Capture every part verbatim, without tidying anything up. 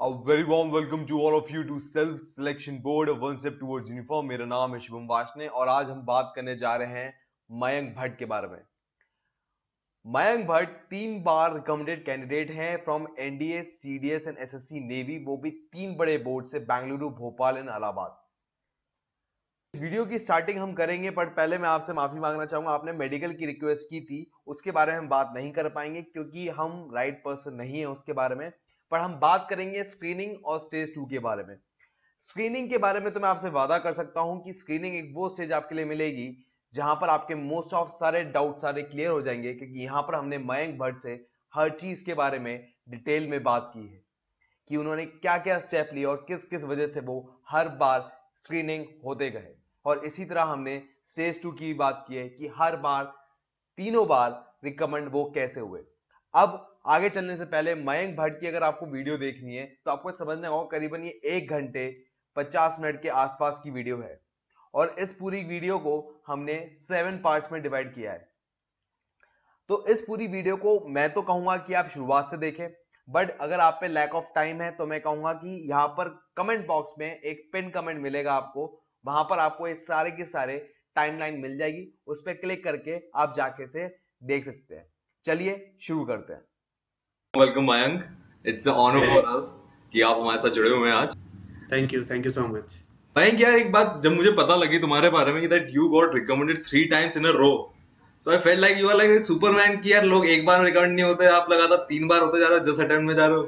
A very warm welcome to all of you to Self Selection Board, a one step towards uniform. मेरा नाम है शुभम वाशने और आज हम बात करने जा रहे हैं मयंक भट्ट के बारे में। मयंक भट्ट तीन बार रिकमेंडेड कैंडिडेट हैं from NDA, CDS and SSC navy, वो भी तीन बड़े बोर्ड से, बेंगलुरु, भोपाल एंड इलाहाबाद। इस वीडियो की स्टार्टिंग हम करेंगे, बट पहले मैं आपसे माफी मांगना चाहूंगा। आपने मेडिकल की रिक्वेस्ट की थी, उसके बारे में हम बात नहीं कर पाएंगे क्योंकि हम राइट पर्सन नहीं है उसके बारे में, पर हम बात करेंगे स्क्रीनिंग और स्टेज टू के बारे में। स्क्रीनिंग के बारे में तो मैं आपसे वादा कर सकता हूं कि स्क्रीनिंग एक वो स्टेज आपके लिए मिलेगी जहां पर आपके मोस्ट ऑफ सारे डाउट सारे क्लियर हो जाएंगे, क्योंकि यहां पर हमने मयंक भट्ट से हर चीज के बारे में डिटेल में बात की है कि उन्होंने क्या क्या स्टेप लिए और किस किस वजह से वो हर बार स्क्रीनिंग होते गए। और इसी तरह हमने स्टेज टू की बात की है कि हर बार तीनों बार रिकमेंड वो कैसे हुए। अब आगे चलने से पहले मयंक भट्ट की अगर आपको वीडियो देखनी है तो आपको समझना होगा करीबन ये एक घंटे पचास मिनट के आसपास की वीडियो है और इस पूरी वीडियो को हमने सेवन पार्ट्स में डिवाइड किया है। तो इस पूरी वीडियो को मैं तो कहूंगा कि आप शुरुआत से देखें, बट अगर आप पे लैक ऑफ टाइम है तो मैं कहूंगा कि यहां पर कमेंट बॉक्स में एक पिन कमेंट मिलेगा आपको, वहां पर आपको ये सारे के सारे टाइमलाइन मिल जाएगी, उस पर क्लिक करके आप जाके से देख सकते हैं। चलिए शुरू करते हैं। Welcome Mayank, it's a honour for us कि आप हमारे साथ जुड़े हुए हैं आज। Thank you thank you so much. Mayank यार, एक बात जब मुझे पता लगी तुम्हारे बारे में कि that you got recommended three times in a row, so I felt like you are like a superman कि यार लोग एक बार में रिकमेंड नहीं होते, आप लगातार तीन बार होते जा रहे हो, जस्ट अटेम्प्ट में जा रहे हो।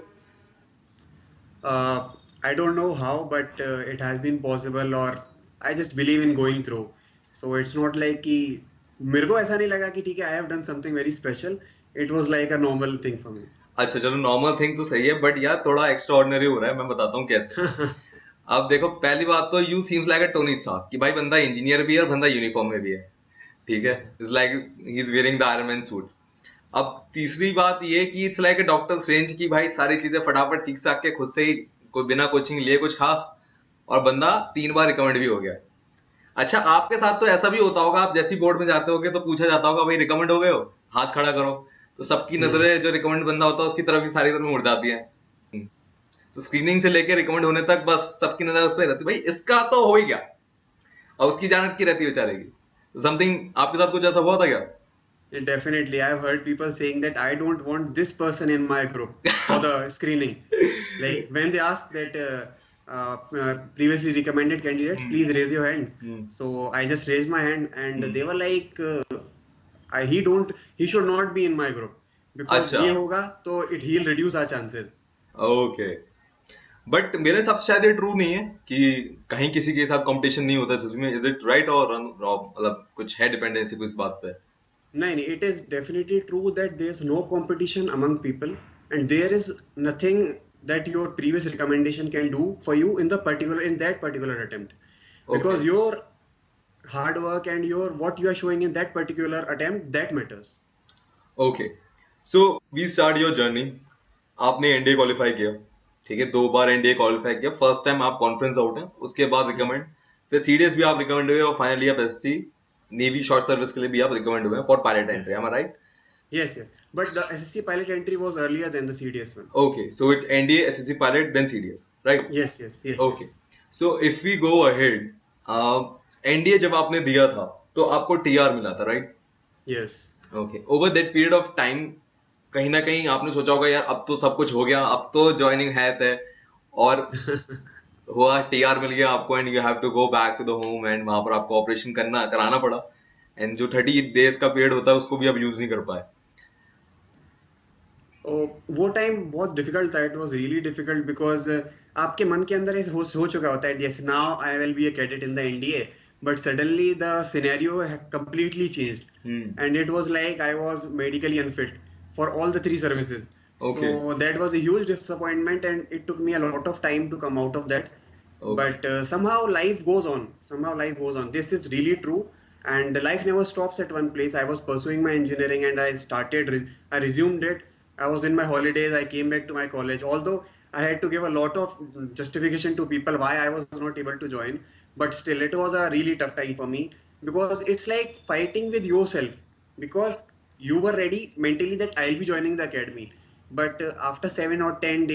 I don't know how but it has been possible और I just believe in going through, so it's not like कि मेरे को ऐसा नहीं लगा कि ठीक है I have done something very special, it was like a normal thing for me. अच्छा चलो, नॉर्मल थिंग तो सही है, बट यार थोड़ा एक्स्ट्रा ऑर्डिनरी हो रहा है, मैं बताता हूँ कैसे। अब देखो, पहली बात तो you seems like a Tony Stark कि भाई बंदा इंजीनियर भी है और बंदा यूनिफॉर्म में भी है, ठीक है। It's like he is wearing the Iron Man suit. अब तीसरी बात ये कि it's like a Doctor Strange की भाई सारी चीजें फटाफट सीख सक के खुद से ही, कोई बिना कोचिंग लिए कुछ खास, और बंदा तीन बार रिकमेंड भी हो गया। अच्छा, आपके साथ तो ऐसा भी होता होगा, आप जैसी बोर्ड में जाते होगे तो पूछा जाता होगा भाई रिकमेंड हो गए हो, हाथ खड़ा करो, तो सबकी नजरें जो रिकमेंड बंदा होता है उसकी तरफ ही सारी तरफ मुड़ जाती है। तो स्क्रीनिंग से लेके रिकमेंड होने तक बस सबकी नजर उस पर रहती है, भाई इसका तो हो ही गया, और उसकी जान अटकी रहती है बेचारे की। समथिंग आपके साथ कुछ ऐसा हुआ था क्या? Definitely, I've heard people saying that I don't want this person in my group for the screening. Like when they ask that uh, uh, uh, previously recommended candidates, Hmm. please raise your hands. Hmm. So I just raised my hand, and Hmm. they were like, uh, I, he don't, he should not be in my group because अच्छा। ये होगा तो it he'll reduce our chances. Okay, but मेरे हिसाब से शायद ये true नहीं है कि कहीं किसी के साथ कंपटीशन नहीं होता है में। इज इट राइट और मतलब कुछ है डिपेंडेंसी कुछ बात पे? No, no, it is definitely true that there is no competition among people, and there is nothing that your previous recommendation can do for you in the particular in that particular attempt, because Okay. your hard work and your what you are showing in that particular attempt, that matters. Okay, so we start your journey. आपने NDA qualify किया, ठीक है, दो बार NDA qualify किया। First time आप conference out हैं, उसके बाद रिकमेंड, फिर सीडीएस भी आप रिकमेंड हुए, और फाइनली आप एसएससी नेवी शॉर्ट सर्विस के लिए भी आप रिकमेंड हुए for pilot entry. Am I right? Yes, yes, but the S S C pilot entry was earlier than the C D S one. Okay, so it's NDA, SSC pilot, then CDS, right? Yes, yes, yes. Okay, so if we go ahead, NDA जब आपने दिया था तो आपको TR मिला था, right? Yes. Okay, over that period of time कहीं ना कहीं आपने सोचा होगा यार अब तो सब कुछ हो गया, अब तो ज्वाइनिंग है तय, और हुआ, टीआर मिल गया आपको, and you have to go back to the home, एंड वहां पर आपको ऑपरेशन करना कराना पड़ा, एंड जो थर्टी डेज का पीरियड होता है उसको भी आप यूज नहीं कर पाए। Oh, वो टाइम बहुत डिफिकल्ट था, it was really difficult because आपके मन के अंदर ऐसे हो, हो चुका होता है जैसे now I will be a cadet in the NDA, but suddenly the scenario completely changed, Hmm. and it was like I was medically unfit for all the three services. Okay. So that was a huge disappointment, and it took me a lot of time to come out of that. Okay. But uh, somehow life goes on. Somehow life goes on. This is really true, and life never stops at one place. I was pursuing my engineering, and I started. Res- I resumed it. I was in my holidays. I came back to my college. Although I had to give a lot of justification to people why I was not able to join, but still it was a really tough time for me, because it's like fighting with yourself, because you were ready mentally that I'll be joining the academy, but uh, after seven or ten days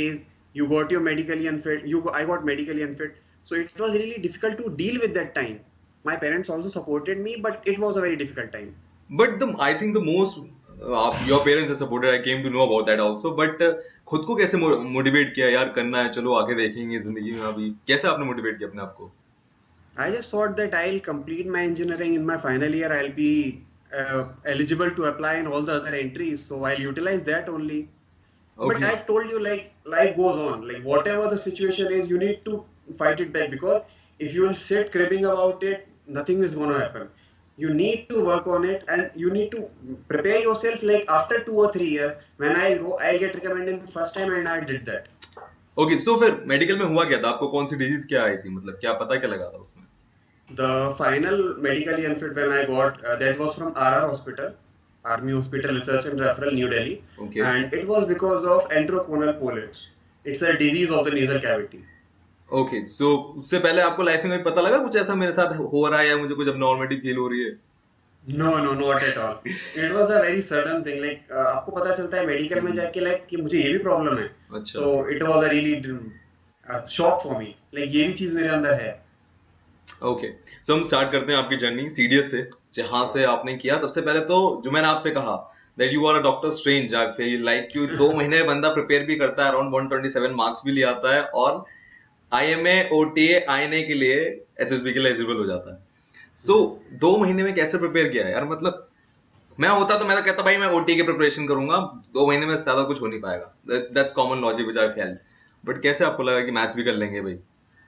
You got your medically unfit. You I got medically unfit. So it was really difficult to deal with that time. My parents also supported me, but it was a very difficult time. But the I think the most uh, your parents are supported. I came to know about that also. But uh, खुद को कैसे motivate किया यार, करना है, चलो आगे देखेंगे जिंदगी में, अभी कैसे आपने मोटिवेट किया अपने आप को? I just thought that I'll complete my engineering in my final year. I'll be uh, eligible to apply in all the other entries, so I'll utilize that only. But Okay. I told you, like, life goes on. Like, whatever the situation is, you need to fight it back, because if you will sit cribbing about it, nothing is going to happen. You need to work on it, and you need to prepare yourself. Like, after two or three years, when I go, I'll get recommended first time, and I did that. Okay, so फिर medical में हुआ क्या था? आपको कौन सी disease क्या आई थी, मतलब क्या पता क्या लगा था उसमें? The final medically unfit when I got, uh, that was from R R Hospital, Army Hospital Research and Referral, New Delhi, Okay. and it was because of enteroconal polyps. It's a disease of the nasal cavity. Okay, so उससे पहले आपको life में पता लगा कुछ ऐसा मेरे साथ हो रहा है या मुझे कुछ abnormality फील हो रही है? No, no, not at all. It was a very sudden thing. Like, uh, आपको पता चलता है मेडिकल में जाके, like, कि मुझे ये भी प्रॉब्लम है. अच्छा. So it was a really uh, shock for me. Like, ये भी चीज मेरे अंदर है. ओके, सो हम स्टार्ट करते हैं आपकी जर्नी सीडीएस से, जहां से आपने किया. सबसे पहले तो जो मैंने आपसे कहा that you are a Doctor Strange, I feel like कि दो महीने बंदा प्रिपेयर भी करता है, around one twenty seven marks भी ले आता है और आईएमए ओटीए आईएनए के लिए एसएसबी के लिए एलिजिबल हो जाता है. सो so, दो महीने में कैसे प्रिपेयर किया यार? मतलब मैं होता तो मैं तो कहता भाई मैं ओटी की प्रिपरेशन करूंगा, दो महीने में ज्यादा कुछ हो नहीं पाएगा. That's common logic which I felt. But कैसे आपको लगा कि मैथ्स भी कर लेंगे भाई?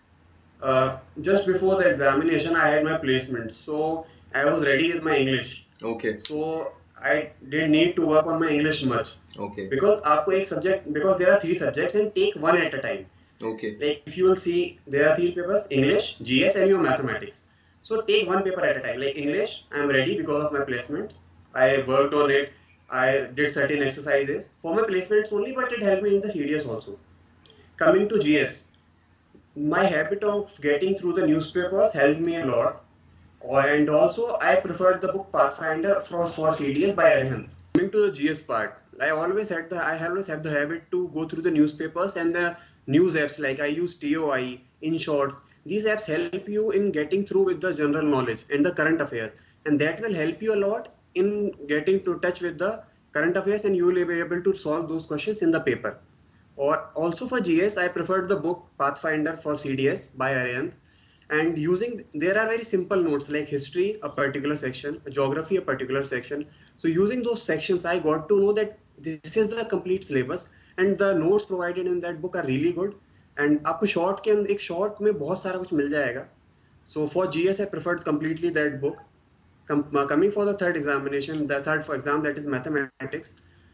Uh, just before the examination, I had my placement, so I was ready with my English. Okay. So I didn't need to work on my English much, okay. because आपको एक subject, because there are three subjects and take one at a time. Okay. Like, if you will see, there are three papers: English, G S, and your mathematics. So take one paper at a time. Like English, I am ready because of my placements. I worked on it. I did certain exercises for my placements only, but it helped me in the C D S also. Coming to G S, my habit of getting through the newspapers helped me a lot, and also I preferred the book Pathfinder for, for C D S by Arihant. Coming to the G S part, I always had the I always have the habit to go through the newspapers and the news apps. Like, I use T O I, InShorts. These apps help you in getting through with the general knowledge and the current affairs, and that will help you a lot in getting to touch with the current affairs, and you will be able to solve those questions in the paper. Or also for G S, I preferred the book Pathfinder for C D S by Arihant, and using, there are very simple notes like history, a particular section, geography, a particular section. So using those sections, I got to know that this is the complete syllabus, and the notes provided in that book are really good. And आपको short के अंदर, एक short में बहुत सारा कुछ मिल जाएगा. So for G S, I preferred completely that book. Com coming for the third examination, the third for exam, that is mathematics,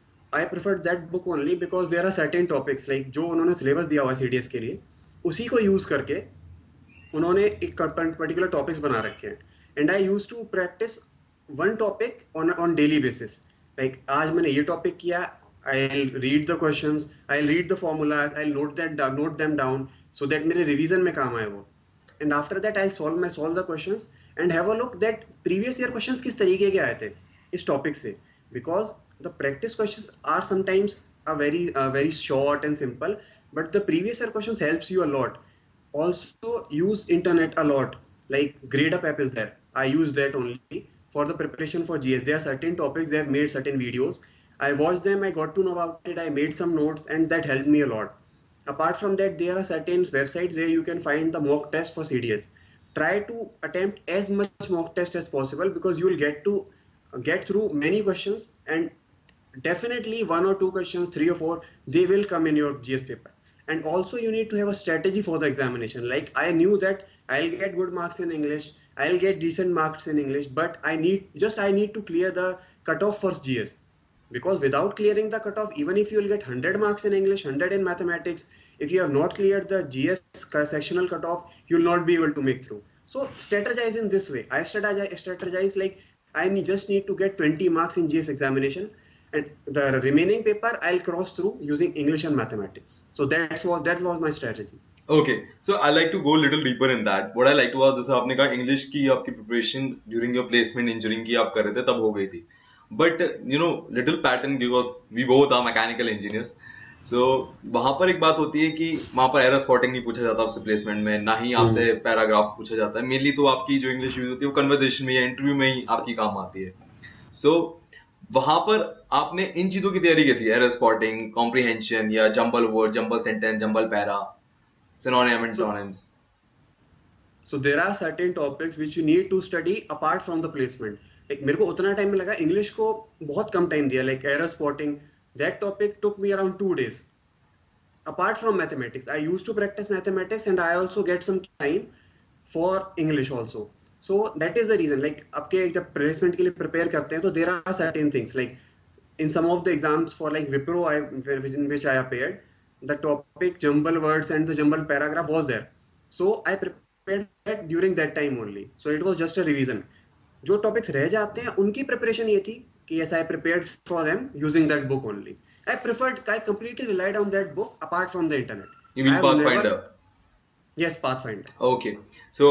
I preferred that book only because there are certain topics, like जो उन्होंने syllabus दिया हुआ है C D S के लिए, उसी को use करके उन्होंने एक particular topics बना रखे हैं. And I used to practice one topic on on daily basis. Like, आज मैंने ये topic किया, I'll read the questions, I'll read the formulas, I'll note them down, note them down, so that मेरे revision में काम आए वो. And after that, I'll solve my solve the questions and have a look that previous year questions किस तरीके के आए थे इस topic से. Because the practice questions are sometimes a very uh, very short and simple, but the previous year questions helps you a lot. Also use internet a lot. Like, GradeUp app is there. I use that only for the preparation for G S. There are certain topics, they have made certain videos. I watched them, I got to know about it, I made some notes, and that helped me a lot. Apart from that, there are certain websites where you can find the mock test for C D S. Try to attempt as much mock test as possible, because you will get to get through many questions, and definitely one or two questions, three or four, they will come in your G S paper. And also you need to have a strategy for the examination. Like, I knew that I'll get good marks in English, I'll get decent marks in English, but I need just I need to clear the cutoff for G S. Because without clearing the cutoff, even if you will get one hundred marks in English, one hundred in mathematics, if you have not cleared the G S sectional cutoff, you will not be able to make through. So strategize in this way. I strategize, strategize like, I need, just need to get twenty marks in G S examination, and the remaining paper I'll cross through using English and mathematics. So that's what that was my strategy. Okay, so I like to go a little deeper in that. What I like to ask, जैसे आपने कहा English की आपकी preparation during your placement engineering की आप कर रहे थे, तब हो गई थी. But you know, little pattern, because we both are mechanical engineers. सो वहां पर एक बात होती है कि वहां पर एरर स्पॉटिंग नहीं पूछा जाता आपसे प्लेसमेंट में, ना ही आपसे पैराग्राफ पूछा जाता है। मेनली तो आपकी जो इंग्लिश यूज होती है वो कन्वर्सेशन में या इंटरव्यू में ही आपकी काम आती है। सो वहां पर आपने इन चीजों की तैयारी कैसी है? एरर स्पॉटिंग, कॉम्प्रिहेंशन, या jumble word, jumble sentence, jumble para, synonym So, antonyms? so there are certain topics which you need to study apart from the placement. Like मेरे को उतना टाइम लगा, इंग्लिश को बहुत कम टाइम दिया. Like error spotting, that topic took me around two days. Apart from mathematics, I used to practice mathematics and I also get some time for English also. So that is the reason. Like आपके जब placement के लिए prepare करते हैं तो there are certain things like in some of the exams for like Wipro I, in which I appeared, the topic jumble words and the jumble paragraph was there. So I prepared that during that time only. So it was just a revision. जो topics रह जाते हैं उनकी preparation ये थी कि yes, I prepared for them using that book only. I preferred, I completely relied on that book apart from the internet. You I mean have Pathfinder? never, yes, Pathfinder. Okay, so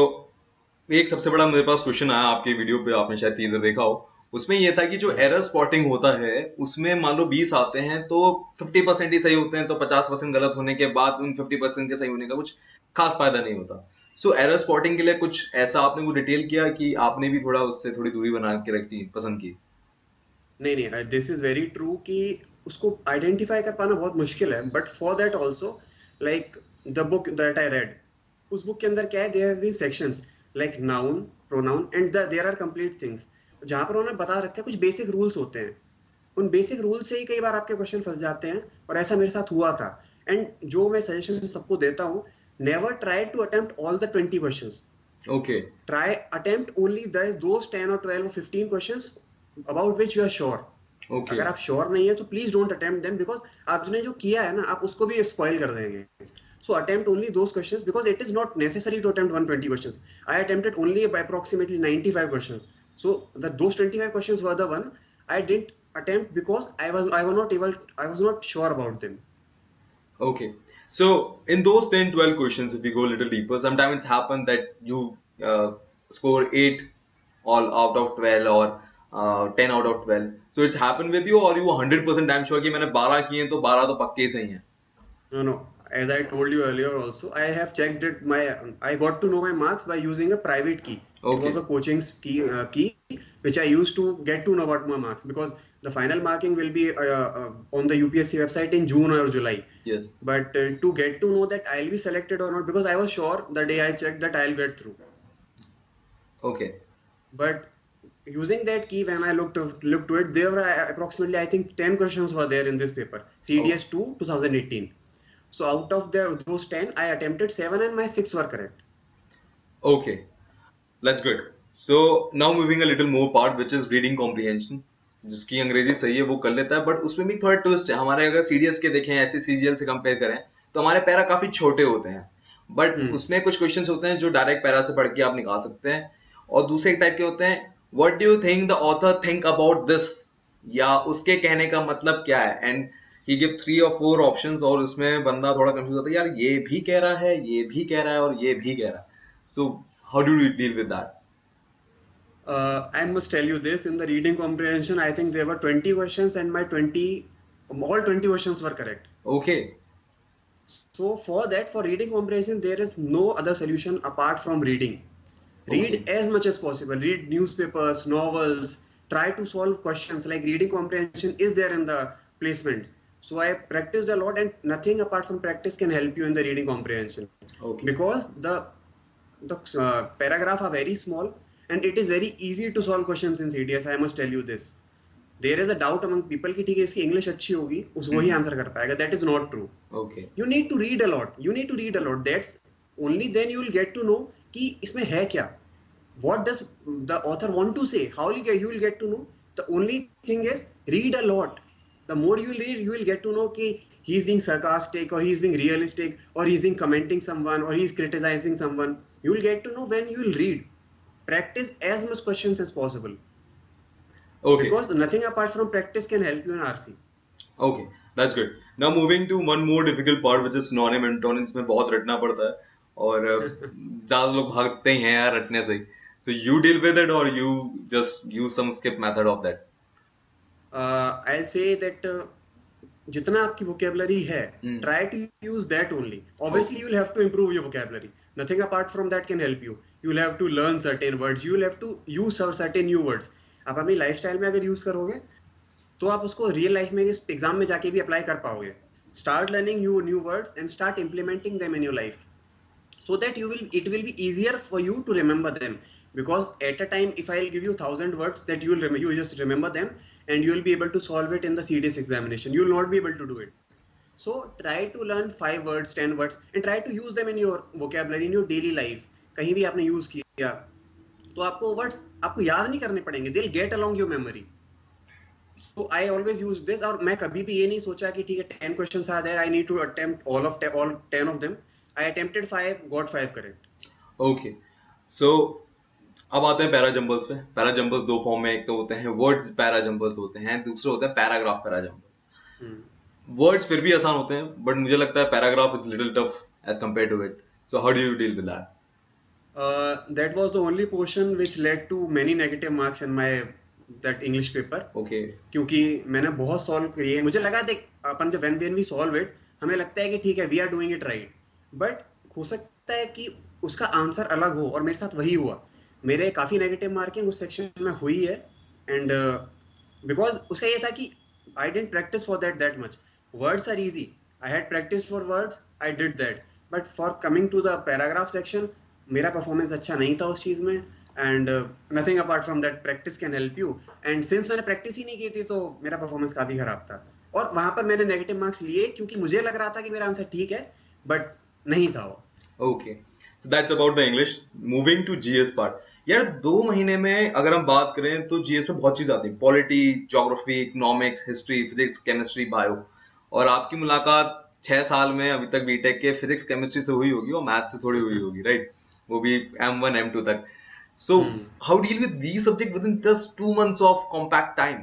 एक सबसे बड़ा मेरे पास question आया आपके video पे, आपने शायद teaser देखा हो, उसमें ये था कि जो एरर स्पॉटिंग होता है उसमें मान लो बीस आते हैं तो फिफ्टी परसेंट ही सही होते हैं, तो पचास परसेंट गलत होने के बाद उन फिफ्टी परसेंट के सही होने का कुछ खास फायदा नहीं होता। सो एरर स्पॉटिंग के लिए कुछ ऐसा आपने को डिटेल किया कि आपने भी थोड़ा उससे थोड़ी दूरी बना के रखी, पसंद की? नहीं नहीं, दिस इज वेरी ट्रू कि उसको आइडेंटिफाई कर पाना बहुत मुश्किल है. But for that also, like the book that I read, उस बुक के अंदर क्या है, there have been sections like noun, pronoun and there are complete things, जहाँ पर उन्होंने बता रखा है कुछ बेसिक रूल्स होते हैं. उन बेसिक रूल से ही कई बार आपके क्वेश्चन फंस जाते हैं और ऐसा मेरे साथ हुआ था. एंड जो मैं सजेशन सबको देता हूँ, never try to attempt all the twenty questions. Okay, try attempt only those ten और ट्वेल्व और fifteen questions about which you are sure. Okay, अगर आप श्योर नहीं है तो please don't attempt them, because आपने जो किया है ना आप उसको भी स्पॉइल कर देंगे. So attempt only those questions because it is not necessary to attempt one hundred twenty questions. I attempted only by approximately ninety-five questions. So the those twenty-five questions were the one I didn't attempt because I was I was not able I was not sure about them. okay. So in those ten twelve questions, if we go a little deeper, sometimes it's happened that you uh, score eight all out of twelve or uh, ten out of twelve. So it's happened with you, or you one hundred percent damn sure कि मैंने बारह किए हैं तो बारह तो पक्के ही सही हैं? No, no. As I told you earlier also, I have checked it. My I got to know my marks by using a private key. Okay. It was a coaching key, uh, key which I used to get to know about my marks, because the final marking will be uh, uh, on the U P S C website in June or July. Yes. But uh, to get to know that I'll be selected or not, because I was sure the day I checked that I'll get through. Okay. But using that key, when I looked to, looked to it, there were uh, approximately I think ten questions were there in this paper, C D S two twenty eighteen. So out of the, those ten, I attempted seven and my six were correct. Okay, that's good. So now moving a little more part, which is reading comprehension. जिसकी अंग्रेजी सही है वो कर लेता है, but उसमें भी थोड़ा ट्विस्ट है. हमारे अगर सीडीएस के देखें, ऐसे सीजीएल से कंपेयर करें तो हमारे पैरा काफी छोटे होते हैं, बट Hmm. उसमें कुछ क्वेश्चंस होते हैं जो डायरेक्ट पैरा से पढ़ के आप निकाल सकते हैं, और दूसरे टाइप के होते हैं what do you think the author think about this, या उसके कहने का मतलब क्या है, एंड ही गिव थ्री और फोर ऑप्शंस, और उसमें बंदा थोड़ा कंफ्यूज होता है, यार ये भी कह रहा है, ये भी कह रहा है और ये भी कह रहा है. So how do you deal with that? Uh, I must tell you this, in the reading comprehension, I think there were twenty questions and my twenty, all twenty questions were correct. Okay, So for that, for reading comprehension, there is no other solution apart from reading. Read Okay. as much as possible. Read newspapers, novels, try to solve questions. Like reading comprehension is there in the placements. So I practiced a lot, and nothing apart from practice can help you in the reading comprehension. Okay, Because the the uh, paragraph are very small and it is very easy to solve questions in C D S. I must tell you this. There is a doubt among people कि ठीक है इसकी English अच्छी होगी, उस वही answer कर पाएगा. That is not true. Okay, You need to read a lot. You need to read a lot. That's only then you will get to know कि इसमें है क्या. What does the author want to say? How will you get, you will get to know? The only thing is read a lot. The more you read, you will get to know कि he is being sarcastic or he is being realistic or he is being commenting someone or he is criticizing someone. You will get to know when you will read. Practice as much questions as possible, okay, because nothing apart from practice can help you in R C. Okay, that's good. Now moving to one more difficult part, which is synonym antonyms. में बहुत रटना पड़ता है और uh, ज्यादा लोग भागते ही हैं यार रटने से. So you deal with it और you just use some skip method of that? Uh, I'll say that uh, जितना आपकी vocabulary है, Hmm. try to use that only. Obviously, you'll have to improve your vocabulary. Nothing apart from that can help you. You'll have to learn certain words. You'll have to use some certain new words. आप अपनी lifestyle में अगर use करोगे, तो आप उसको real life में इस एग्जाम में जाके भी apply कर पाओगे. Start learning new new words and start implementing them in your life, so that you will it will be easier for you to remember them. Because at a time, if I'll give you thousand words, that you will remember, you just remember them, and you will be able to solve it in the C D S examination. You will not be able to do it. So try to learn five words, ten words, and try to use them in your vocabulary, in your daily life. कहीं भी आपने use किया, तो आपको words आपको याद नहीं करने पड़ेंगे. They'll get along your memory. So I always use this. और मैं कभी भी ये नहीं सोचा कि ठीक है ten questions are there, I need to attempt all of all ten of them. I attempted five, got five correct. Okay, so अब आते हैं पैरा जंबल्स पे. पैरा जंबल्स दो फॉर्म में, एक तो होते हैं वर्ड्स पैरा जंबल्स होते हैं, दूसरे होते हैं पैराग्राफ पैरा जंबल. वर्ड्स फिर भी आसान होते हैं, बट मुझे लगता है paragraph is little tough as compare to it. So how do you deal with that? Uh, that was the only portion which led to many negative marks in my that English paper. Okay, क्योंकि मैंने बहुत solve किए. मुझे लगा देख अपन जब when when we solve it, हमें लगता है कि ठीक है we are doing it right, but हो सकता है कि उसका आंसर अलग हो, और मेरे साथ वही हुआ. मेरे काफी नेगेटिव मार्किंग उस सेक्शन में हुई है, एंड बिकॉज उसका ये था कि I didn't practice for that that much. Words are easy, I had practice for words, I did that, but for coming to the paragraph section मेरा परफॉर्मेंस अच्छा नहीं था उस चीज में. And nothing apart from that practice can help you. And since मैंने practice ही नहीं की थी, तो मेरा परफॉर्मेंस काफी खराब था, और वहां पर मैंने नेगेटिव मार्क्स लिए क्योंकि मुझे लग रहा था कि मेरा आंसर ठीक है, बट नहीं था वो. Okay, so that's about the English. Moving to GS part. यार दो महीने में अगर हम बात करें तो जीएस में बहुत चीज आती है. Polity, geography, economics, history, physics, chemistry, bio. और आपकी मुलाकात छह साल में अभी तक बीटेक के फिजिक्स केमिस्ट्री से हुई होगी और मैथ से थोड़ी हुई होगी, राइट? वो भी एम वन एम टू तक. So how deal with these subject with in just two months of compact time?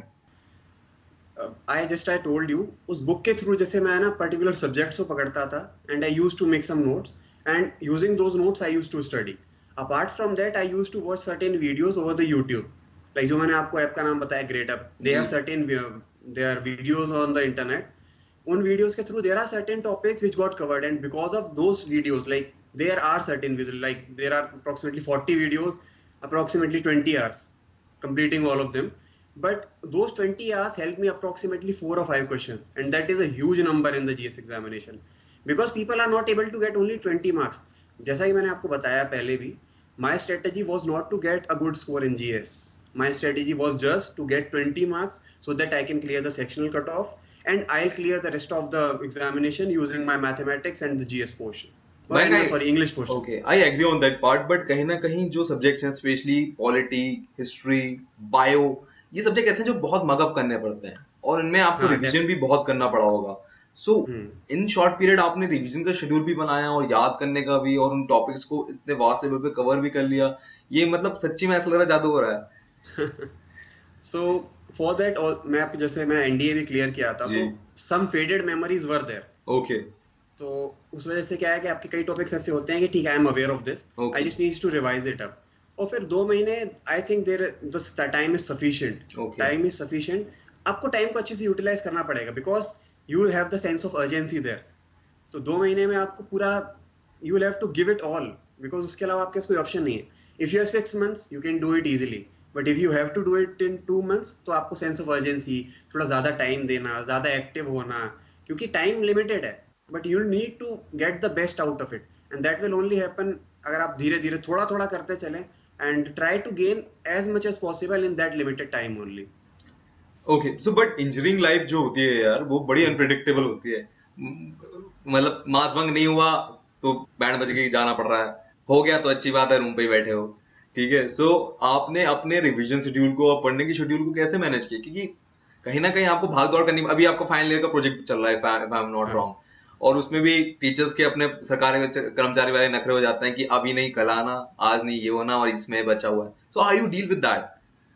I just I told you, उस बुक के थ्रू जैसे मैं ना पर्टिकुलर सब्जेक्ट्स को पकड़ता था, and I used to make some notes, and using those notes I used to study. Apart from that, I used to watch certain videos over the YouTube. Like जो मैंने आपको app का नाम बताया, GradeUp. They have certain there are videos on the internet. उन videos के through there are certain topics which got covered, and because of those videos, like there are certain videos, like there are approximately forty videos, approximately twenty hours, completing all of them. But those twenty hours helped me approximately four or five questions, and that is a huge number in the G S examination, because people are not able to get only twenty marks. जैसा कि मैंने आपको बताया पहले भी, my strategy was not to get a good score in G S. My strategy was just to get twenty marks so that I can clear the sectional cutoff, and I'll clear the rest of the examination using my mathematics and the G S portion. Oh, and, I, sorry, English portion. Okay, I agree on that part, but कहीं ना कहीं जो subjects हैं, especially polity, history, bio, ये subject ऐसे हैं जो बहुत मग अप करने पड़ते हैं, और इनमें आपको रिवीजन भी बहुत करना पड़ा होगा. सो इन शॉर्ट पीरियड आपने रिवीजन का शेड्यूल भी बनाया और याद करने का भी, और उन टॉपिक्स को इतने वास्ट लेवल पे कवर भी कर लिया. ये मतलब सच्ची में ऐसा लग रहा है जादू हो रहा है. सो फॉर दैट, मैं आपको जैसे मैं एनडीए भी क्लियर किया था, तो some faded memories were there. Okay, तो उस वजह से क्या है कि आपके कई टॉपिक्स ऐसे होते हैं कि ठीक है, I am aware of this, I just need to revise it up. और फिर दो महीने I think there the time is sufficient. Time is sufficient. आपको टाइम को अच्छे से यूटिलाइज करना पड़ेगा, because you will have the sense of urgency there. तो दो महीने में आपको पूरा you will have to give it all, because उसके अलावा आपके पास कोई ऑप्शन नहीं है. If you have six months, you can do it easily, but if you have to do it in two months, तो आपको sense of urgency, थोड़ा ज़्यादा टाइम देना, ज़्यादा एक्टिव होना, क्योंकि टाइम लिमिटेड है, but you need to get the best out of it, and that will only happen अगर आप धीरे धीरे थोड़ा थोड़ा करते चलें, and try to gain as much as possible in that limited time only. Okay, so but engineering life जो होती है यार, वो बड़ी अनप्रेडिक्टेबल होती है. मतलब मास भंग नहीं हुआ तो बैंड बज के जाना पड़ रहा है, हो गया तो अच्छी बात है, रूम पे ही बैठे हो, ठीक है. सो so, आपने अपने रिवीजन शेड्यूल को और पढ़ने की शेड्यूल को कैसे मैनेज किया? क्योंकि कहीं ना कहीं आपको भाग दौड़ करनी. अभी आपका फाइनल ईयर का प्रोजेक्ट चल रहा है, if I am not wrong, और उसमें भी टीचर्स के अपने सरकारी कर्मचारी वाले नखरे हो जाते हैं कि अभी नहीं, कल आना, आज नहीं, ये होना, और इसमें बचा हुआ है. So how you deal with that?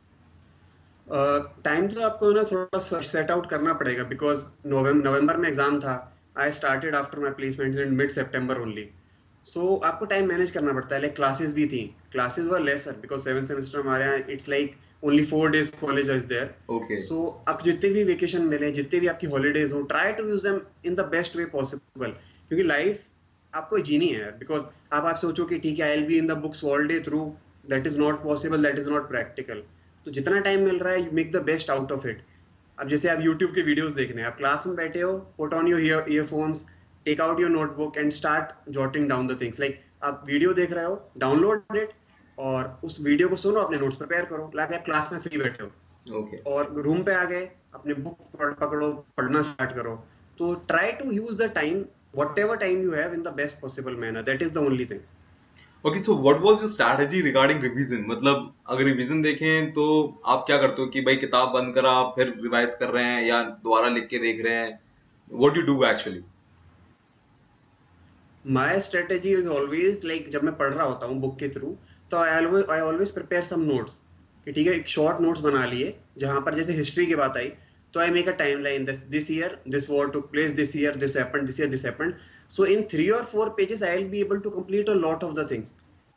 Time uh, तो आपको ना थोड़ा सेट आउट करना पड़ेगा, बिकॉज नवंबर में एग्जाम था. I started after my placement in mid September only. So आपको टाइम मैनेज करना पड़ता है. लाइक क्लासेस भी थी, classes were lesser because seven semester हमारे यहाँ it's like only four days college is there. Okay. So आप जितने भी वेकेशन मिले, जितने भी आपकी हॉलीडेज हो, try to use them in the best way possible, क्योंकि लाइफ आपको जीनी है. बिकॉज आप आप सोचो कि ठीक है, I will be in the books all day through, that is not possible, that is not practical. तो जितना टाइम मिल रहा है, you make the best out of it. अब जैसे आप यूट्यूब के वीडियोस देख रहे हैं, आप क्लास में बैठे हो, put on your earphones, take out your notebook and start jotting down the things. Like आप वीडियो देख रहे हो, डाउनलोड इट और उस वीडियो को सुनो, अपने नोट्स प्रिपेयर करो. लाइक आप क्लास में फ्री बैठे हो, Okay. और रूम पे आ गए, अपने बुक पकड़ो, पढ़ना स्टार्ट करो. तो try to use the time, whatever time you have, in the best possible manner. That is the only thing. Okay, so what was your strategy regarding revision? मतलब अगर रिवीजन देखें तो आप क्या करते हो कि भाई किताब बंद करा फिर रिवाइज कर रहे हैं या दोबारा लिख के देख रहे हैं? What do you do actually? My strategy is always like, जब मैं पढ़ रहा होता हूँ बुक के थ्रू, तो I always I always prepare some notes. कि ठीक है, एक शॉर्ट नोट्स बना लिए, जहाँ पर जैसे हिस्ट्री की बात आई तो I make a timeline. This this year this war took place, this year this happened, this year this happened. So in three or four pages I will be able to complete a lot of the things.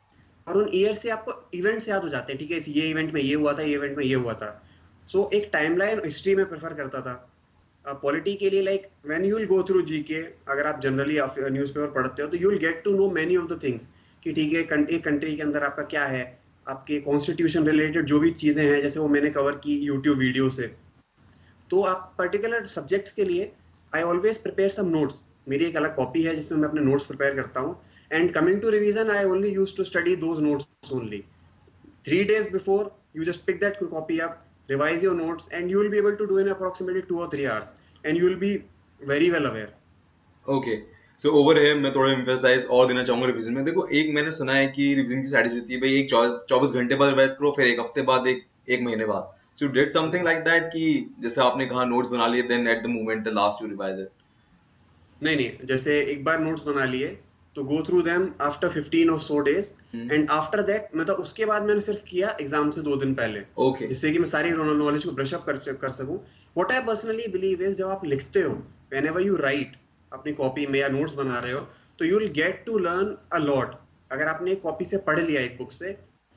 और उन year से आपको events याद हो जाते हैं. ठीक है, ये इवेंट में ये हुआ था, ये इवेंट में ये हुआ था. सो so, एक टाइमलाइन हिस्ट्री में प्रेफर करता था. पॉलिटी uh, के लिए like when you will go through GK, अगर आप जनरली न्यूज़पेपर पढ़ते हो तो you will get to know many of the things कि ठीक है, एक कंट्री के अंदर आपका क्या है, आपके कॉन्स्टिट्यूशन रिलेटेड जो भी चीज़ें हैं, जैसे वो मैंने कवर की यूट्यूब वीडियो से. तो आप पर्टिकुलर सब्जेक्ट्स के लिए I always prepare some notes. मेरी एक अलग कॉपी है जिसमें मैं अपने नोट्स प्रिपेयर करता हूँ. And coming to revision, I only use to study those notes only. Three days before you just pick that copy up, revise your notes, and you will be able to do in approximately two और three hours, and you will be very well aware. Okay, so over here मैं थोड़ा emphasise और देना चाहूंगा revision में. देखो, एक मैंने सुना है कि रिवीजन की स्ट्रैटेजी होती है भाई एक चौबीस घंटे बाद रिवाइज करो, फिर एक हफ्ते बाद, एक एक महीने बाद. So you did something like that कि जैसे आपने कहा नोट्स बना लिए, then at the moment the last you revise it? नहीं नहीं, जैसे एक बार नोट्स बना लिए तो go through them after fifteen or so days, Hmm. and after that मतलब उसके बाद मैंने सिर्फ किया एग्जाम से दो दिन पहले, Okay. जिससे कि मैं सारी नॉलेज को ब्रश अप कर कर सकूं. What I personally believe is, जब आप लिखते हो, whenever you write अपनी कॉपी में या नोट्स बना रहे हो, तो you will get to learn a lot. अगर आपने एक कॉपी से पढ़ लिया एक बुक से,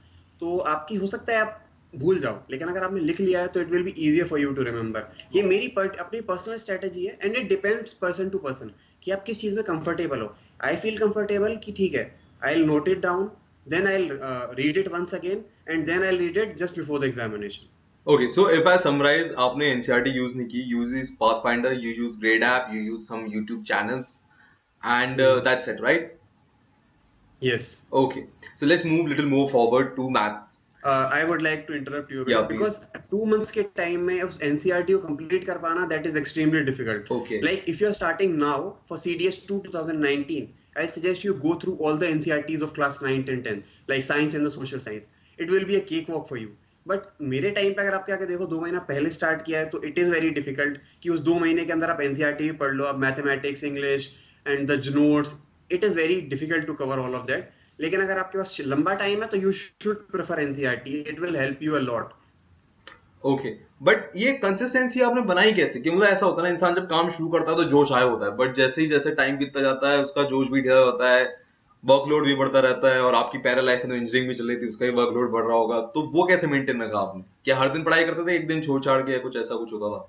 तो आपकी हो सकता है आप भूल जाओ, लेकिन अगर आपने लिख लिया है तो it will be easier for you to remember. ये मेरी पर्ट अपनी पर्सनल स्ट्रेटेजी है, and it depends person to person कि आप किस चीज में कंफर्टेबल हो. आई फील कंफर्टेबल कि ठीक है, I will note it down, then I will read it once again, and then I will read it just before the examination. Okay, so if I summarize, आपने N C R T use नहीं की, you use Pathfinder, you use Grade app, you use some YouTube channels, and uh, that's it, right? Yes. Okay, so let's move little more forward to maths. Uh, I would like to interrupt you a bit, Yeah, please. because two months के time में उस N C R T को complete कर पाना, that is extremely difficult. Okay. Like if you are starting now for C D S two twenty nineteen, I suggest you go through all the N C R Ts of class nine, ten, ten, like science and the social science. It will be a cakewalk for you. But मेरे time पे अगर आप क्या देखो, दो महीना पहले start किया है, तो इट इज वेरी डिफिकल्ट कि उस दो महीने के अंदर आप एनसीईआरटी पढ़ लो, आप mathematics, English and the notes. It is very difficult to cover all of that. लेकिन अगर आपके पास लंबा टाइम है तो you should prefer NCERT. It will help you a lot. Okay, but ये कंसिस्टेंसी आपने बनाई कैसे? कि मतलब ऐसा होता है ना, इंसान जब काम शुरू करता है तो जोश आया होता है, बट जैसे ही जैसे टाइम बीतता जाता है उसका जोश भी ढेर होता है, वर्कलोड भी बढ़ता रहता है, और आपकी पैरा लाइफ में तो इंजीनियरिंग भी चल रही थी, उसका भी वर्कलोड बढ़ रहा होगा, तो वो कैसे मेंटेन रखा आपने? क्या हर दिन पढ़ाई करते थे, एक दिन छोड़ छाड़ के, कुछ ऐसा कुछ होता था?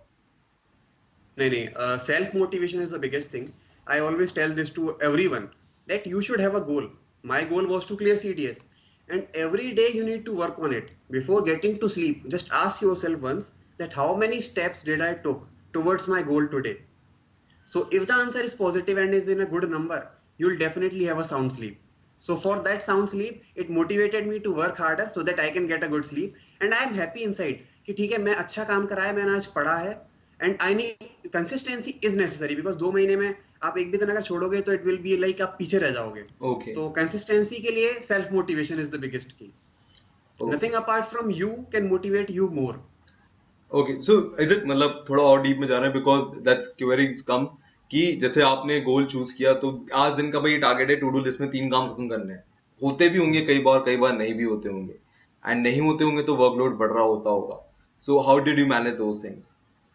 नहीं नहीं, self motivation is the biggest thing. I always tell this to everyone that you should have a goal. My goal was to clear C D S, and every day you need to work on it. Before getting to sleep, just ask yourself once that how many steps did I took towards my goal today. So if the answer is positive and is in a good number, you will definitely have a sound sleep. So for that sound sleep, it motivated me to work harder so that I can get a good sleep, and I am happy inside कि ठीक है, मैं अच्छा काम करा है, मैंने आज पढ़ा है, and I need consistency is necessary, because दो महीने में आप एक भी दिन अगर छोड़ोगे तो it will be like आप पीछे रह जाओगे. Okay. तो consistency के लिए self motivation is the biggest key. Okay. Nothing apart from you can motivate you more. Okay, so is it, मतलब थोड़ा और डीप में जा रहे हैं, बिकॉज दैट्स क्वेरीज कम्स कि जैसे आपने गोल चूज किया तो आज दिन का भाई टारगेट है, टू डू लिस्ट में तीन काम खत्म करने हैं. होते भी होंगे कई बार, कई बार नहीं भी होते होंगे, एंड नहीं होते होंगे तो वर्कलोड बढ़ रहा होता होगा. So how did you manage those things?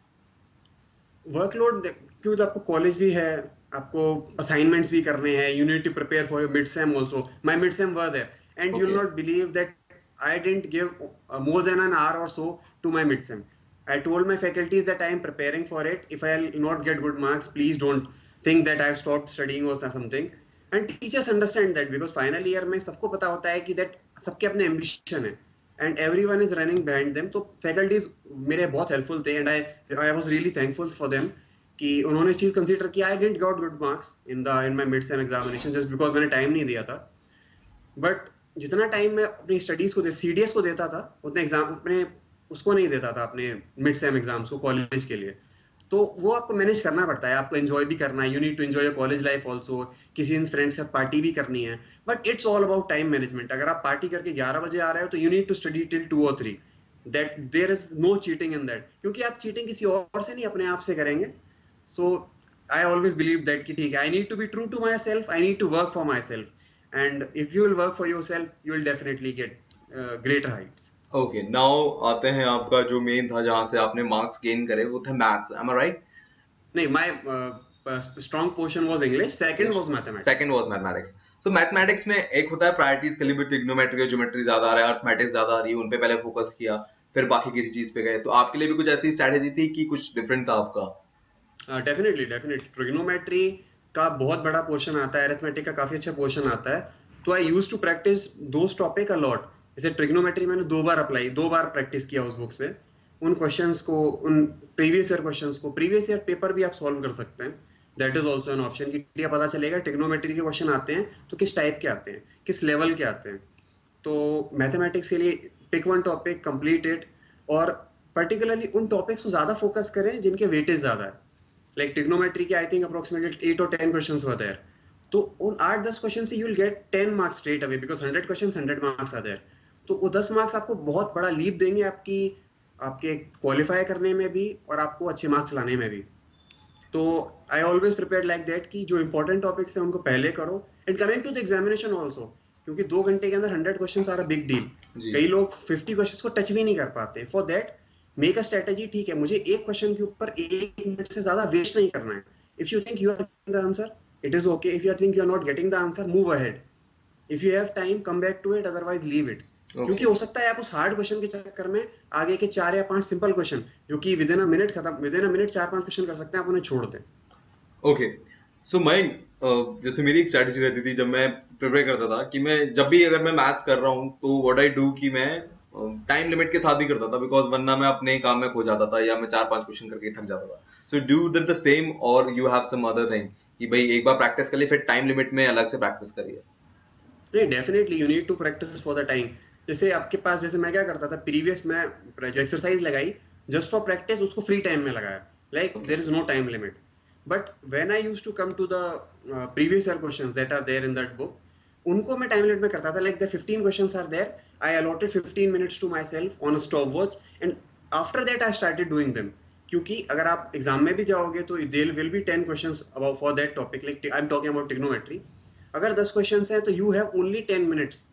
Workload क्योंकि आपको कॉलेज भी है, आपको असाइनमेंट्स भी करने हैं, you need to prepare for your mid sem also. My mid sem were there, and you will Okay. Not believe that I didn't give uh, more than an hour or so to my midsem. I told my faculties that I am preparing for it. If I'll not get good marks, please don't think that I've stopped studying or something. And teachers understand that because final year में सबको पता होता है कि that सबके अपने ambition है and everyone is running behind them. तो faculties मेरे बहुत helpful थे and I I was really thankful for them कि उन्होंने इस चीज कंसीडर किया. I didn't got good marks in the in my midsem examination just because मैंने टाइम नहीं दिया था. बट जितना टाइम मैं अपनी स्टडीज को सीडीएस को देता था उतने एग्जाम अपने उसको नहीं देता था अपने मिड सेम एग्जाम्स को कॉलेज के लिए. तो वो आपको मैनेज करना पड़ता है, आपको एंजॉय भी करना है. You need to enjoy your college life also. किसी इन फ्रेंड्स के साथ पार्टी भी करनी है. But it's all about time management. अगर आप पार्टी करके ग्यारह बजे आ रहे हो तो you need to study till two और three. That there is no cheating in that, क्योंकि आप चीटिंग किसी और से नहीं अपने आप से करेंगे. So I always believe that कि ठीक है, I need to be true to myself, I need to work for myself. And if you will work for yourself, you will definitely get uh, greater heights. Okay, now आते हैं आपका जो main था जहाँ से आपने marks gain करे, वो था मैथ्स. Am I right? नहीं, my uh, strong portion was English. Second was mathematics. Second was mathematics. So mathematics में एक होता है प्रायोरिटीज के लिए भी, ट्रिग्नोमेट्री और ज्योमेट्री ज्यादा आ रहा है, अर्थमेटिक्स ज्यादा आ रही है, उन पे पहले फोकस किया, फिर बाकी किसी चीज पे गए. तो आपके लिए भी कुछ ऐसी स्ट्रेटेजी थी कि कुछ डिफरेंट था आपका? डेफिनेटली डेफिनेटली ट्रिग्नोमेट्री का बहुत बड़ा पोर्शन आता है, अरिथमेटिक का काफी अच्छा पोर्शन आता है. तो I use to practice those topic a lot. जैसे ट्रिग्नोमेट्री मैंने दो बार अप्लाई दो बार प्रैक्टिस किया उस बुक से. उन क्वेश्चंस को, उन प्रीवियस ईयर क्वेश्चंस को, प्रीवियस ईयर पेपर भी आप सॉल्व कर सकते हैं. That is also an option कि क्या पता चलेगा ट्रिग्नोमेट्री के क्वेश्चन आते हैं तो किस टाइप के आते हैं, किस लेवल के आते हैं. तो मैथमेटिक्स के लिए pick one topic, complete it, और पर्टिकुलरली उन टॉपिक्स को ज्यादा फोकस करें जिनके वेटेज ज्यादा है. लाइक ट्रिग्नोमेट्री के आई थिंक अप्रोक्सीमेटली एट और टेन क्वेश्चंस वर देयर. तो उन आठ दस क्वेश्चन से you will get ten marks straight away because hundred questions hundred marks are there. तो वो दस मार्क्स आपको बहुत बड़ा लीप देंगे आपकी आपके क्वालिफाई करने में भी और आपको अच्छे मार्क्स लाने में भी. तो I always prepare like that कि जो इंपॉर्टेंट टॉपिक्स हैं उनको पहले करो. And coming to the examination also, क्योंकि दो घंटे के अंदर hundred question are a big deal. कई लोग फिफ्टी क्वेश्चन को टच भी नहीं कर पाते. For that make a strategy. ठीक है, मुझे एक क्वेश्चन के ऊपर एक मिनट से ज्यादा वेस्ट नहीं करना है. If you think you are the answer, it is okay. If you think you are not getting the answer, move ahead. If you have time, come back to it, otherwise leave it. Okay. क्योंकि हो सकता है आप उस hard question के चक्कर में आगे के चार या पांच सिंपल क्वेश्चन जो कि विद इन अ मिनट खत्म विद इन अ मिनट चार पांच क्वेश्चन कर सकते हैं, आप उन्हें छोड़ दें. ओके, सो मैं जैसे मेरी एक स्ट्रेटजी रहती थी जब मैं प्रिपेयर करता था कि मैं जब भी अगर मैं मैथ्स कर रहा हूँ तो व्हाट आई डू कि मैं टाइम लिमिट के साथ ही करता था, बिकॉज वरना मैं अपने काम में खो जाता था या मैं चार पांच क्वेश्चन करके थक जाता था. So do that the same और you have some other thing कि भाई एक बार प्रैक्टिस कर ली फिर टाइम लिमिट में अलग से प्रैक्टिस करिए? नहीं, definitely you need to practice for the time. जैसे आपके पास, जैसे मैं क्या करता था प्रीवियस में जो एक्सरसाइज लगाई जस्ट फॉर प्रैक्टिस, उसको फ्री टाइम में लगाया. Like there is no time limit. But when I used to come to the previous year questions that are there in that book, उनको मैं टाइम लिमिट में करता था. Like the fifteen questions are there, I allotted fifteen minutes to myself on a stop watch and after that I started doing them. क्योंकि अगर आप exam में भी जाओगे तो there will be ten questions about for that topic. Like I am talking about trigonometry. अगर दस questions हैं तो you have only ten minutes,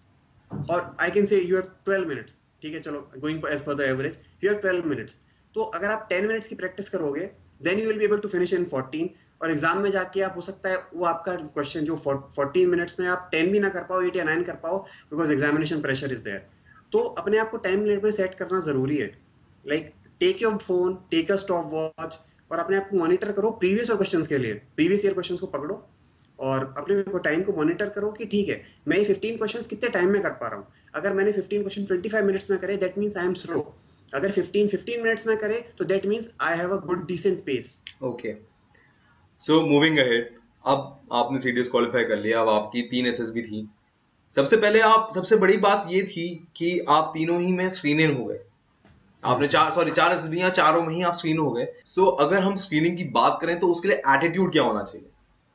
और I can say you have twelve minutes. ठीक है, चलो going as per the average you have twelve minutes. तो अगर आप टेन मिनट्स की प्रैक्टिस करोगे then you will be able to finish in fourteen. और एग्जाम में जाके आप हो सकता है वो आपका क्वेश्चन जो फोर्टीन मिनट्स में आप टेन भी ना कर पाओ, एट या नाइन कर पाओ, because examination pressure is there. तो अपने आप को टाइम लिमिट में सेट करना जरूरी है. Like take your phone, take a stop watch और अपने आप को मॉनिटर करो प्रीवियस क्वेश्चंस के लिए. प्रीवियस ईयर क्वेश्चंस को पकड़ो और अपने को टाइम को मॉनिटर करो कि ठीक है मैं ये फिफ्टीन क्वेश्चंस कितने टाइम में कर पा रहा हूँ. अगर मैंने fifteen question twenty five minutes में करे that means I am slow. अगर फिफ्टीन फिफ्टीन मिनट्स में करे तो that means I have a good decent pace. Okay, so moving ahead, अब आपने सीडीएस क्वालिफाई कर लिया, अब आपकी तीन एसएसबी थी. सबसे पहले आप सबसे बड़ी बात ये थी कि आप तीनों ही में स्क्रीन इन हो गए. आपने चार सॉरी चार एसएसबी या चारों में ही आप स्क्रीन हो गए. सो so, अगर हम स्क्रीनिंग की बात करें तो उसके लिए एटीट्यूड क्या होना चाहिए?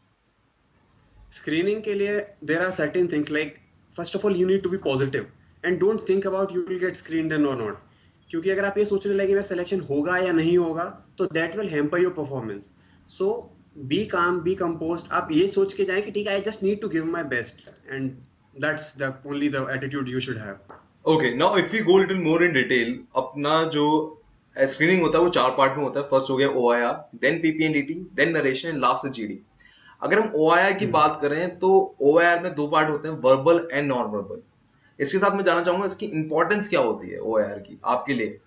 स्क्रीनिंग के लिए there are certain things. Like first of all you need to be positive and don't think about you will get screened in और नॉट. क्योंकि अगर आप ये सोचने लगे मेरा सिलेक्शन होगा या नहीं होगा तो that will hamper your performance. So be calm, be composed. आप ये सोच के जाएं कि ठीक है I just need to give my best and that's the only the attitude you should have. Okay, now if we go little more in detail, अपना जो स्क्रीनिंग होता है वो चार पार्ट में होता है. फर्स्ट हो गया OIR, then PPNDT, then narration and last GD. अगर हम ओआईआर की बात करें तो ओआईआर में दो पार्ट होते हैं, वर्बल एंड नॉन वर्बल. इसके साथ मैं जानना चाहूंगा इसकी इंपॉर्टेंस क्या होती है ओआईआर की आपके लिए?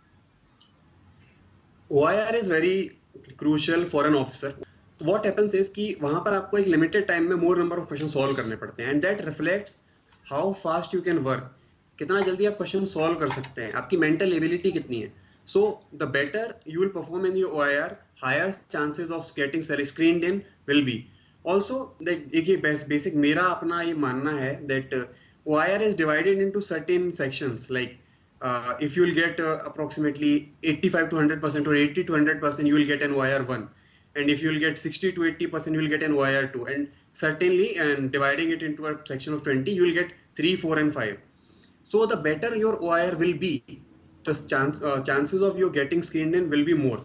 O I R is very crucial for an officer. What happens is कि वहां पर आपको एक लिमिटेड टाइम में more number of question solve करने पड़ते हैं, and that reflects how fast you can work. कितना जल्दी आप क्वेश्चन सॉल्व कर सकते हैं, आपकी मेंटल एबिलिटी कितनी है. So the better you will perform in your O I R, higher chances of getting screened in will be. Also देखिए बेसिक मेरा अपना ये मानना है that O I R is divided into certain sections, like uh, if you will get uh, approximately eighty-five to one hundred percent or eighty to one hundred percent, you will get an O I R one, and if you will get sixty to eighty percent, you will get an O I R two, and certainly, and dividing it into a section of twenty, you will get three, four, and five. So the better your O I R will be, the chance uh, chances of you getting screened in will be more.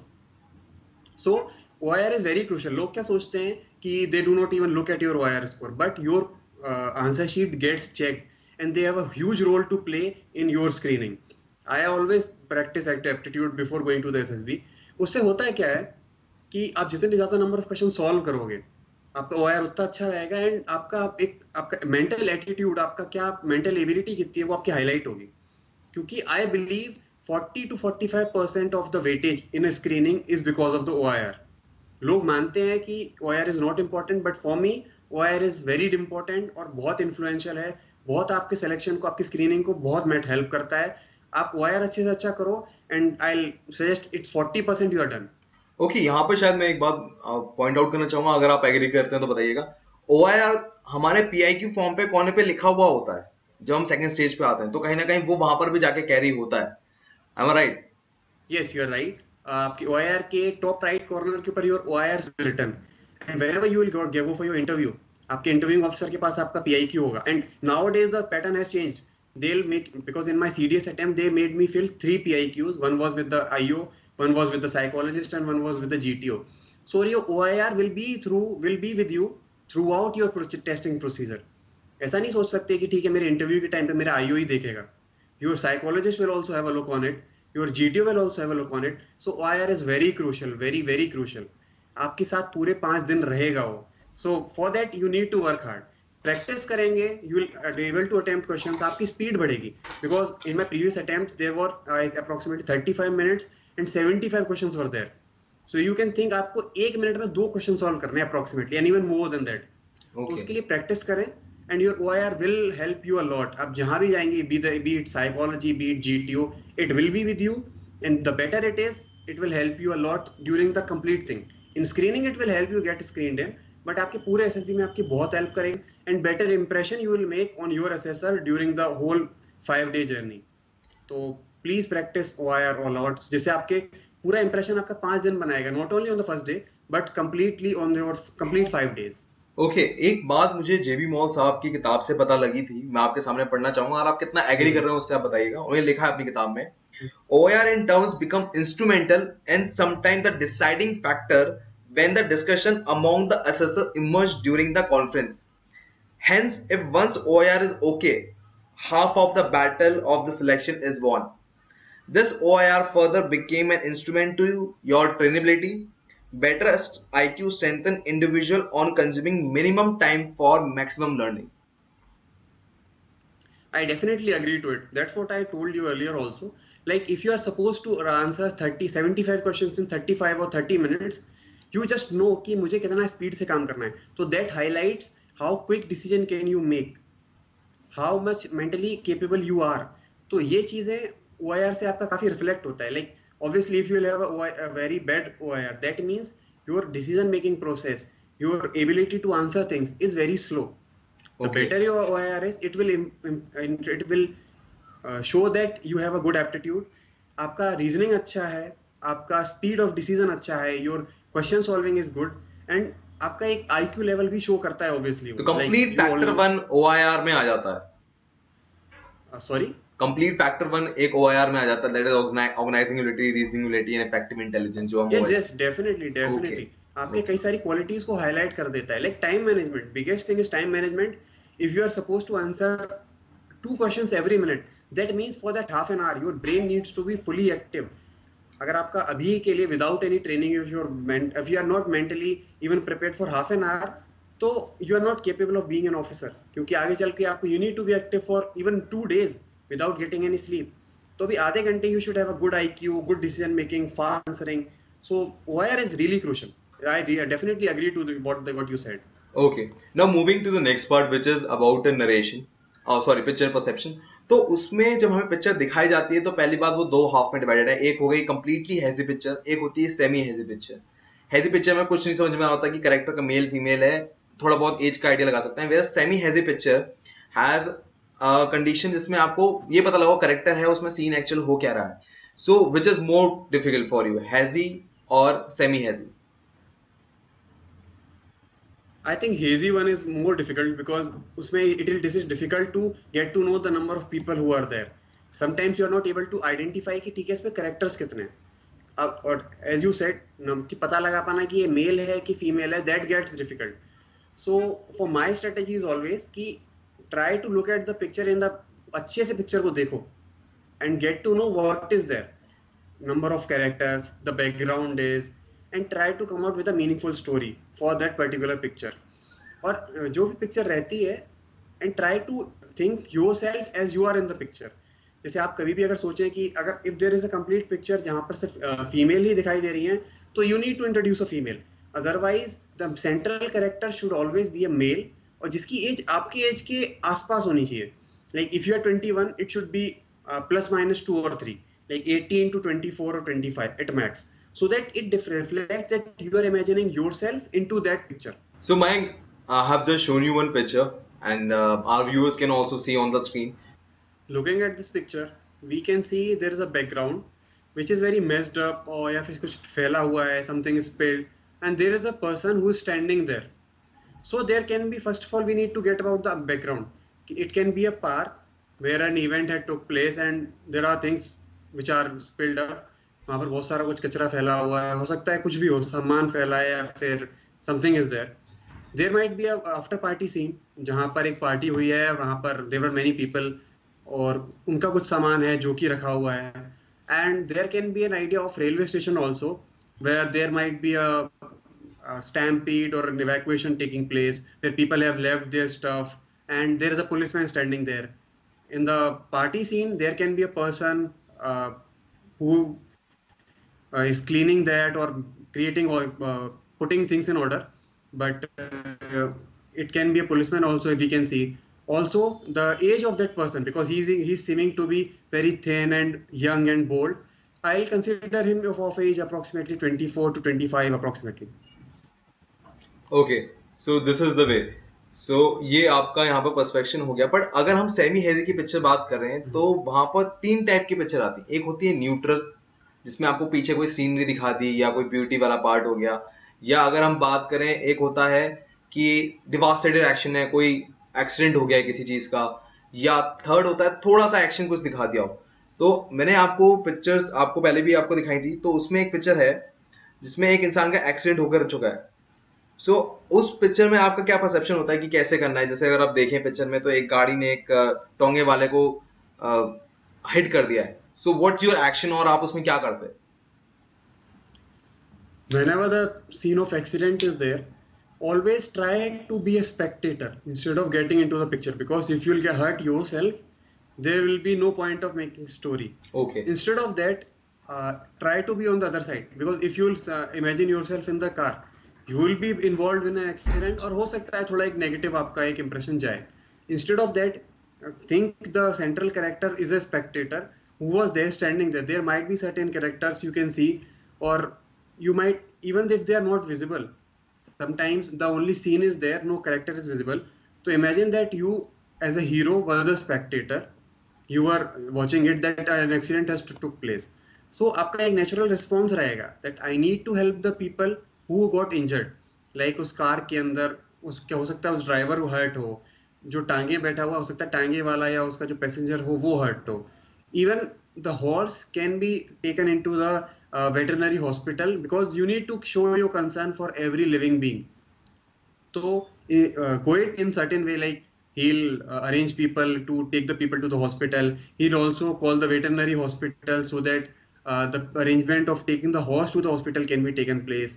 So O I R is very crucial. लोग क्या सोचते हैं कि they do not even look at your O I R score, but your uh, answer sheet gets checked, and they have a huge role to play in your screening. I always practice aptitude before going to the S S B. उससे होता है क्या है कि आप जितने ज़्यादा number of question solve करोगे, आपका O I R उतना अच्छा रहेगा, एंड आपका एक आपका मेंटल एटीट्यूड, आपका क्या मेंटल एबिलिटी कितनी है वो आपकी हाईलाइट होगी. क्योंकि I believe forty to forty-five percent of the weightage in a screening is because of the O I R. लोग मानते हैं कि O I R is not important, but for me O I R is very important और बहुत influential है, बहुत आपके selection को, आपकी स्क्रीनिंग को बहुत मेट हेल्प करता है. आप O I R अच्छे से अच्छा करो, and I suggest it's forty percent you are done. Okay, यहाँ पर शायद मैं एक बात पॉइंट आउट करना चाहूंगा, अगर आप एग्री करते हैं तो बताइएगा. ओआईआर हमारे पीआईक्यू फॉर्म पे कोने पे लिखा हुआ होता है जब हम सेकंड स्टेज पे आते हैं, तो कहीं ना कहीं वो वहां पर भी जाके कैरी होता है. Am I right? Yes, you are right. आपकी O I R के टॉप राइट कॉर्नर के ऊपर your O I R is written, and wherever you will go go for your interview, आपके इंटरव्यूइंग ऑफिसर के पास आपका P I Q होगा. And nowadays the pattern has changed. They'll make, because in my C D S attempt they made me fill three P I Qs. One was with the I O, one was with the psychologist, and one was with the G T O. So your O I R will be through will be with you throughout your testing procedure. ऐसा नहीं सोच सकते कि ठीक है मेरे interview के time पे मेरा I O ही देखेगा. Your psychologist will also have a look on it. Your G T O will also have a look on it. So O I R is very crucial, very very crucial. आपके साथ पूरे पाँच दिन रहेगा वो. So for that you need to work hard. Practice करेंगे, you will be able to attempt questions, आपकी speed बढ़ेगी. Because in my previous attempt there were approximately thirty-five minutes and seventy-five questions were there. So you can think आपको एक minute में दो question solve करने हैं approximately, and even more than that. तो उसके लिए प्रैक्टिस करें, and your O I R will help you a lot. आप जहां भी जाएंगे, be the be it psychology, be it G T O, it will be with you, and the better it is, it will help you a lot during the complete thing. In screening it will help you get screened in, but आपके पूरे S S B में आपकी बहुत help करेंगे, and better impression you will make on your assessor during the whole five day journey. तो please practice O I R all out, जिससे आपके पूरा इंप्रेशन आपका पांच दिन बनाएगा, not only on the first day but completely on your complete five days. Okay, एक बात मुझे जेबी मॉल साहब की किताब से पता लगी थी, मैं आपके सामने पढ़ना चाहूंगा, और आप कितना एग्री कर रहे हैं उससे आप बताइएगा. उन्होंने लिखा है अपनी किताब में, O I R in terms become instrumental and sometimes the deciding factor when the discussion among the assessors emerged during the conference. Hence, if once O I R is okay, half of the battle of the selection is won. This O I R further became an instrument to your trainability. Better I Q strengthen individual on consuming minimum time for maximum learning. I definitely agree to it. That's what I told you earlier also. Like if you are supposed to answer thirty, seventy-five questions in thirty-five or thirty minutes, you just know कि मुझे कितना speed से काम करना है. So that highlights how quick decision can you make, how much mentally capable you are. तो ये चीजें O I R से आपका काफी रिफ्लेक्ट होता है. Like obviously if you will have a, a very bad O I R, that means your decision making process, your ability to answer things is very slow. The okay. better your O I R is, it will it will uh, show that you have a good aptitude. आपका reasoning अच्छा है, आपका speed of decision अच्छा है, your question solving is good, and आपका एक I Q level भी show करता है ऑब्वियसली. तो complete factor one O I R में आ जाता है. सॉरी, कंप्लीट फैक्टर वन एक O I R में आ जाता है, that is organising ability, reasoning ability and effective intelligence. जो हम यस यस डेफिनेटली डेफिनेटली आपके कई सारी क्वालिटीज को हाईलाइट कर देता है. Like time management, biggest thing is time management. If you are supposed to answer two questions every minute, that means for that half an hour your brain needs to be fully active. अगर आपका अभी के लिए without any training, if you're if you are not mentally even prepared for half an hour, तो you are not capable of being an officer, क्योंकि आगे चल के आपको you need to be active for even two days without getting any sleep. तो भी आधे घंटे you should have a good IQ, good decision making, fast answering. So OIR is really crucial. I definitely agree to the, what the, what you said. Okay, now moving to the next part, which is about the narration. Oh, sorry, picture perception. तो उसमें जब हमें picture दिखाई जाती है तो पहली बात वो दो हाफ में डिवाइडेड है. एक हो गई कंप्लीटली हेजी पिक्चर, एक होती है semi hazy picture. Hazy picture में कुछ नहीं समझ में आता कि कैरेक्टर का मेल फीमेल है, थोड़ा बहुत एज का आइडिया लगा सकते हैं. Where semi hazy picture has a condition जिसमें आपको ये पता लगा कैरेक्टर है, उसमें सीन एक्चुअल हो क्या रहा है. So which is more difficult for you, hazy or semi hazy? I think hazy one is more difficult because उसमें it is difficult to get to know the number of people who are there. Sometimes you are not able to identify कि ठीक है इसमें characters कितने हैं. अब और as you said कि पता लगा पाना कि ये male है कि female है, that gets difficult. So for my strategy is always कि try to look at the picture in the अच्छे से picture को देखो and get to know what is there, number of characters, the background is, and try to come out with a meaningful story for that particular picture. और जो भी picture रहती है and try to think yourself as you are in the picture. जैसे आप कभी भी अगर सोचें कि अगर if there is a complete picture जहाँ पर सिर्फ फीमेल ही दिखाई दे रही हैं तो you need to introduce a female. Otherwise the central character should always be a male और जिसकी एज आपकी एज के आसपास होनी चाहिए. Like if you are twenty-one, it should be uh, plus minus two or three, like eighteen to twenty-four or twenty-five at max. So that it reflects that you are imagining yourself into that picture. So Mayank, I have just shown you one picture and uh, our viewers can also see on the screen. Looking at this picture, we can see there is a background which is very messed up or या फिर कुछ फैला हुआ है, something is spilled, and there is a person who is standing there. So there can be, first of all, we need to get about the background. It can be a park where an event had took place and there are things which are spilled up. वहाँ पर बहुत सारा कुछ कचरा फैला हुआ है, हो सकता है कुछ भी हो, सामान फैला है या फिर something is there. There might be a after party scene जहाँ पर एक पार्टी हुई है, वहाँ पर देयर वर मेनी पीपल और उनका कुछ सामान है जो कि रखा हुआ है. And there can be an idea of railway station also where there might be a stampede or an evacuation taking place where people have left their stuff and there is a policeman standing there. In the party scene there can be a person uh, who Uh, is cleaning that or creating or uh, putting things in order, but uh, it can be a policeman also if we can see. Also the age of that person, because he's he's seeming to be very thin and young and bold, I'll consider him of, of age approximately twenty-four to twenty-five approximately. Okay, so this is the way. So ये आपका यहाँ पर पर्सपेक्शन हो गया. But अगर हम semi hazy की picture बात कर रहे हैं तो वहां पर तीन टाइप की पिक्चर आती है. एक होती है न्यूट्रल जिसमें आपको पीछे कोई सीनरी दिखा दी या कोई ब्यूटी वाला पार्ट हो गया, या अगर हम बात करें एक होता है कि डिवास्टेटेड एक्शन है, कोई एक्सीडेंट हो गया है किसी चीज का, या थर्ड होता है थोड़ा सा एक्शन कुछ दिखा दिया हो. तो मैंने आपको पिक्चर्स आपको पहले भी आपको दिखाई थी, तो उसमें एक पिक्चर है जिसमें एक इंसान का एक्सीडेंट होकर चुका है. सो so, उस पिक्चर में आपका क्या परसेप्शन होता है कि कैसे करना है? जैसे अगर आप देखें पिक्चर में तो एक गाड़ी ने एक टोंगे वाले को हिट कर दिया है. So what's your action और आप उसमें क्या करते हैं? Whenever the scene of accident is there, always try to be a spectator instead of getting into the picture, because if you'll get hurt yourself, there will be no point of making story. Okay. Instead of that, uh, try to be on the other side, because if you'll uh, imagine yourself in the car, you will be involved in an accident और हो सकता है थोड़ा एक negative आपका एक impression जाए. Instead of that, think the central character is a spectator who was there standing there. There might be certain characters you can see, or you might, even if they are not visible, sometimes the only scene is there, no character is visible. So imagine that you as a hero were the spectator, you are watching it that an accident has to took place. So आपका एक natural response रहेगा that I need to help the people who got injured. Like उस car के अंदर उस क्या हो सकता है, उस ड्राइवर को हर्ट हो, जो टांगे बैठा हुआ हो सकता है टांगे वाला या उसका जो पैसेंजर हो वो हर्ट हो. Even the horse can be taken into the uh, veterinary hospital, because you need to show your concern for every living being. So uh, go it in certain way, like he'll uh, arrange people to take the people to the hospital. He'll also call the veterinary hospital so that uh, the arrangement of taking the horse to the hospital can be taken place.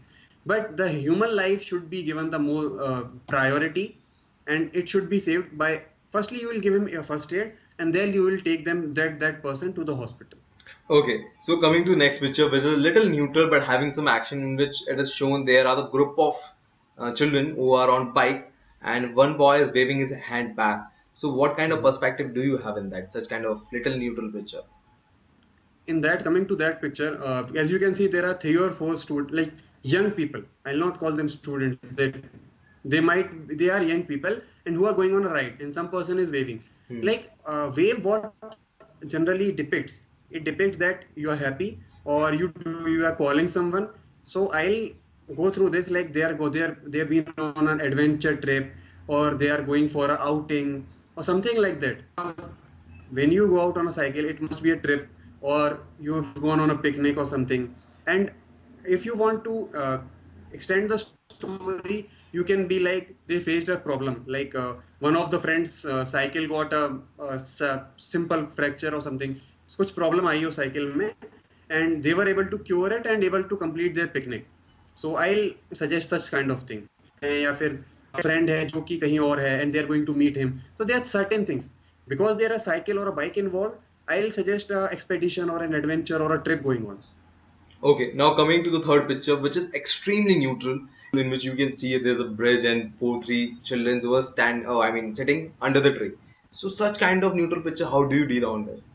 but the human life should be given the more uh, priority, and it should be saved by, firstly you will give him a first aid, and then you will take them that that person to the hospital. Okay, so coming to next picture, which is a little neutral but having some action, in which it is shown there are the group of uh, children who are on bike, and one boy is waving his hand back. So what kind of perspective do you have in that, such kind of little neutral picture? In that, coming to that picture, uh, as you can see, there are three or four students, like young people. I'll not call them students. That they might, they are young people and who are going on a ride, and some person is waving. Hmm. Like uh, wave, what generally depicts? It depicts that you are happy or you you are calling someone. So I'll go through this like they are go they are they have been on an adventure trip, or they are going for an outing or something like that. When you go out on a cycle, it must be a trip, or you've gone on a picnic or something. And if you want to uh, extend the story, you can be like they faced a problem, like uh, one of the friends uh, cycle got a, a simple fracture or something, कुछ problem आई हो cycle में, and they were able to cure it and able to complete their picnic. So I'll suggest such kind of thing. या फिर friend है जो कि कहीं और है and they are going to meet him. So there are certain things, because there are cycle or a bike involved, I'll suggest an expedition or an adventure or a trip going on. Okay, now coming to the third picture, which is extremely neutral, in which you can see there's a bridge and four, three children who are stand, oh, I mean, sitting under the tree. So such kind of neutral picture, how do you deal on that?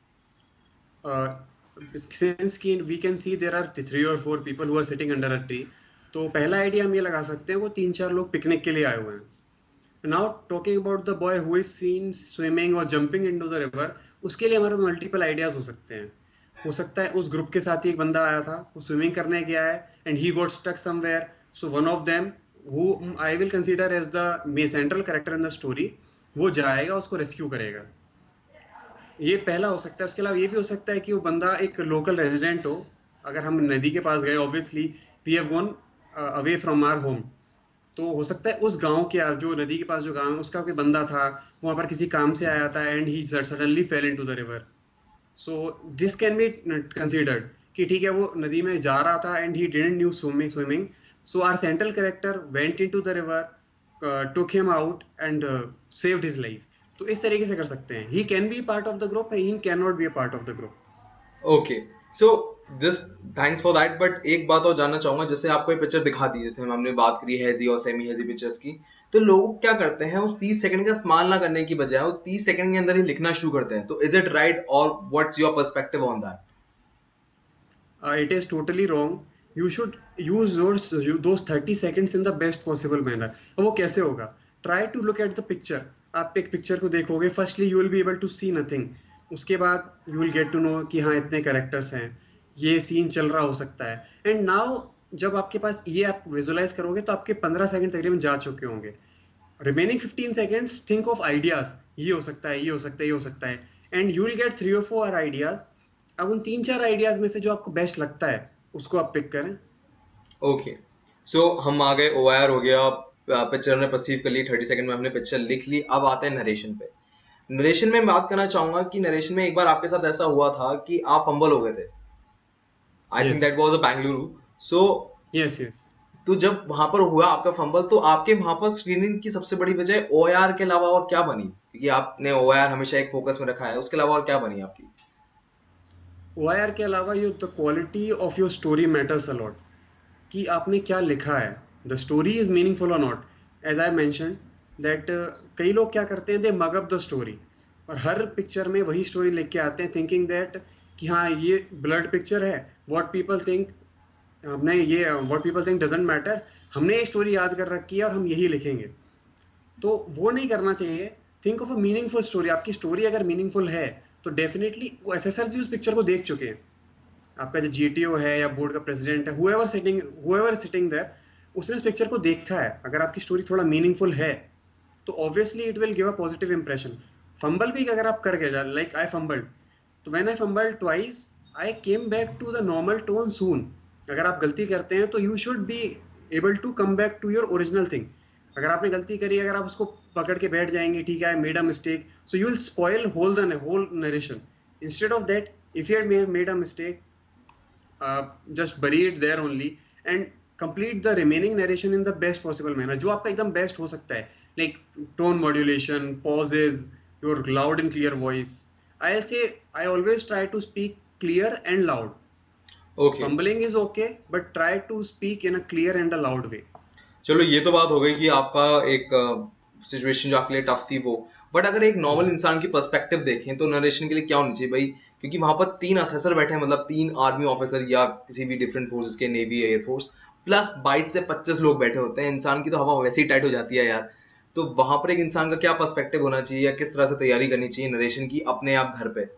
Uh, since we can see there are three or four people who are sitting under a tree, तो पहला idea हम ये लगा सकते हैं वो तीन चार लोग पिकनिक के लिए आए हुए हैं. Now talking about the boy who is seen swimming or jumping into the river, उसके लिए हमारे मल्टीपल आइडियाज हो सकते हैं. हो सकता है उस ग्रुप के साथ ही एक बंदा आया था, वो स्विमिंग करने गया है and he got stuck somewhere. So one of them, who I will consider as the central character in the story, वो जाएगा उसको रेस्क्यू करेगा. ये पहला हो सकता है. उसके अलावा ये भी हो सकता है कि वो बंदा एक लोकल रेजिडेंट हो. अगर हम नदी के पास गए, obviously we have gone away from our home, तो हो सकता है उस गांव के, जो नदी के पास जो गांव है उसका कोई बंदा था, वहां पर किसी काम से आया था and he suddenly fell into the river. So this can be considered कि ठीक है वो नदी में जा रहा था and he didn't knew swimming swimming so our central character went into the river, took him out and saved his life. तो इस तरीके से कर सकते हैं. He can be part of the group, he can not be a part of the group. Okay, so this thanks for that. But एक बात और जानना चाहूंगा, जैसे आपको ये पिक्चर दिखा दी, जैसे हमने बात करी hazy or semi hazy pictures की, तो लोग क्या करते हैं उस तीस सेकंड का इस्तेमाल ना करने की बजाय वो तीस सेकंड के अंदर ही लिखना शुरू करते हैं. तो is it right or what's your perspective on that? It is totally wrong. You should use those those thirty seconds in the best possible manner. वो कैसे होगा? Try to look at the picture. आप एक picture को देखोगे, firstly you will be able to see nothing. उसके बाद you will get to know कि हाँ इतने कैरेक्टर्स हैं, ये सीन चल रहा हो सकता है. एंड नाउ जब आपके पास ये आप विजुलाइज करोगे तो आपके पंद्रह सेकंड तकरीबन जा चुके होंगे. Remaining fifteen seconds think of ideas. ये हो सकता है, ये हो सकता है, ये हो सकता है, and you will get three और फोर आइडियाज. अब उन तीन चार आइडियाज में से जो आपको बेस्ट लगता है उसको आप पिक करें. ओके, सो हम आ गए, ओआर हो गया, पिक्चर ने परसीव कर ली, थर्टी सेकंड में हमने पिक्चर लिख ली. अब आते हैं नरेशन पे. नरेशन में बात करना चाहूंगा कि नरेशन में एक बार आपके साथ ऐसा हुआ था कि आप फंबल हो गए थे. I think that was a Bengaluru. So yes yes तो जब वहां पर हुआ आपका फंबल, तो आपके वहां पर स्क्रीनिंग की सबसे बड़ी वजह ओआर के अलावा और क्या बनी? क्योंकि आपने ओआर हमेशा एक फोकस में रखा है, उसके अलावा और क्या बनी आपकी? ओआर के अलावा ये the quality of your story matters a lot, कि आपने क्या लिखा है. The story is meaningful or not. As I mention that कई लोग क्या करते हैं, they mug up the story, और हर पिक्चर में वही स्टोरी लिख के आते हैं थिंकिंग दैट कि हाँ ये ब्लड पिक्चर है, व्हाट पीपल थिंक, हमने ये what people think doesn't matter, हमने ये स्टोरी याद कर रखी है और हम यही लिखेंगे. तो वो नहीं करना चाहिए. Think of a meaningful story. आपकी स्टोरी अगर मीनिंगफुल है तो डेफिनेटली वो एसएसआर जी उस पिक्चर को देख चुके हैं. आपका जो जीटीओ है या बोर्ड का प्रेसिडेंट है, whoever sitting whoever sitting there, उसने उस पिक्चर को देखा है. अगर आपकी स्टोरी थोड़ा मीनिंगफुल है तो obviously it will give a positive impression. Fumble भी अगर आप कर गए, लाइक आई फंबल्ड, तो when I fumbled twice I came back to the normal tone soon. अगर आप गलती करते हैं तो you should be able to come back to your original thing. अगर आपने गलती करी, अगर आप उसको पकड़ के बैठ जाएंगे, ठीक है I made a mistake, so you will spoil whole the whole narration. Instead of that, if you had made a mistake, Uh, just bury it there only and complete the remaining narration in the best possible manner, जो आपका एकदम best हो सकता है, like tone modulation, pauses, your loud and clear voice. I'll say I always try to speak clear and loud. Okay Fumbling is okay, but try to speak in a clear and a loud way. चलो ये तो बात हो गई कि आपका एक situation जो आपके लिए टफ थी वो, बट अगर एक नॉर्मल इंसान की पर्सपेक्टिव देखें तो नरेशन के लिए क्या होनी चाहिए भाई, क्योंकि वहां पर तीन असेसर बैठे हैं, मतलब तीन आर्मी ऑफिसर या किसी भी डिफरेंट फोर्सेस के, नेवी एयरफोर्स, प्लस बाईस से पच्चीस लोग बैठे होते हैं, इंसान की तो हवा वैसे ही टाइट हो जाती है यार। तो वहां पर एक इंसान का क्या पर्सपेक्टिव होना चाहिए या किस तरह से तैयारी करनी चाहिए नरेशन की अपने आप घर पे?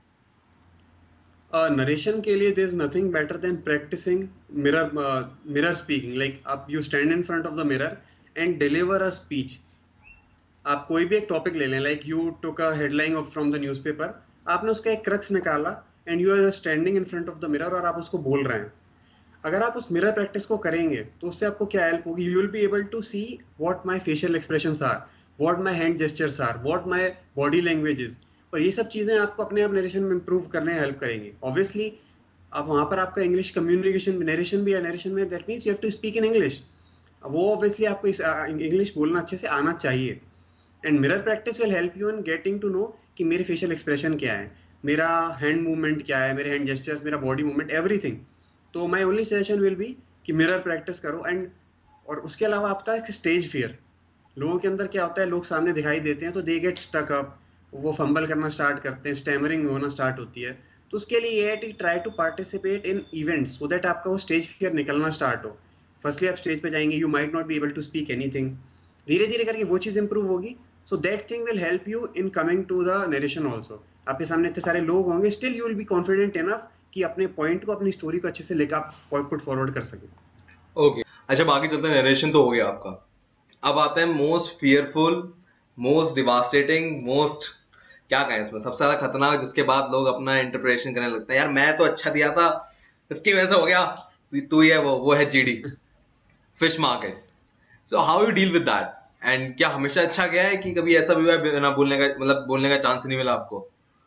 नरेशन के लिए there is nothing better than practising mirror mirror speaking, like आप you stand in front of the mirror and deliver a speech. आप कोई भी एक टॉपिक ले लें, like you took a headline from the newspaper, आपने उसका एक क्रक्स निकाला and you are standing in front of the mirror और आप उसको बोल रहे हैं। अगर आप उस मिरर प्रैक्टिस को करेंगे तो उससे आपको क्या हेल्प होगी, you will be able to see what my facial expressions are, what my hand gestures are, what my body language is, और ये सब चीज़ें आपको अपने आप नरेशन में इंप्रूव करने में हेल्प करेंगी। ऑब्वियसली अब वहाँ पर आपका इंग्लिश कम्युनिकेशन नरेशन भी है, नरेशन में that means you have to speak in English, वो ऑब्वियसली आपको इंग्लिश बोलना अच्छे से आना चाहिए। And mirror practice will help you in getting to know कि मेरे फेशियल एक्सप्रेशन क्या है, मेरा हैंड मूवमेंट क्या है, मेरे हैंड जेस्चर्स, मेरा बॉडी मूवमेंट, एवरीथिंग। तो my only suggestion will be कि मिरर प्रैक्टिस करो। एंड और उसके अलावा आपका एक स्टेज फियर, लोगों के अंदर क्या होता है, लोग सामने दिखाई देते हैं तो दे गेट स्टक अप, वो फंबल करना स्टार्ट करते हैं, स्टैमरिंग होना स्टार्ट होती है। तो उसके लिए ये है कि try to participate in events so that आपका वो स्टेज फियर निकलना स्टार्ट हो। फर्स्टली आप स्टेज पे जाएंगे, you might not be able to speak anything, धीरे धीरे करके वो चीज़ इंप्रूव होगी। So that thing will help you in coming to the narration also. आपके सामने इतने सारे लोग होंगे, still you will be confident enough कि अपने पॉइंट को, अपनी स्टोरी को अच्छे से लेकर आप पुट फॉरवर्ड कर सकें। Okay okay. अच्छा, बाकी चलते हैं, नरेशन तो हो गया आपका, अब आता है most fearful, most devastating, most क्या कहें इसमें, सबसे ज्यादा खतरनाक, जिसके बाद लोग अपना इंटरप्रिटेशन करने लगते हैं, यार मैं तो अच्छा दिया था, इसकी वजह से हो गया, तू ही है वो वो है GD, fish market. So how you deal with that, and क्या हमेशा अच्छा गया है कि कभी ऐसा भी हुआ है ना बोलने का, मतलब बोलने का चांस नहीं मिला आपको?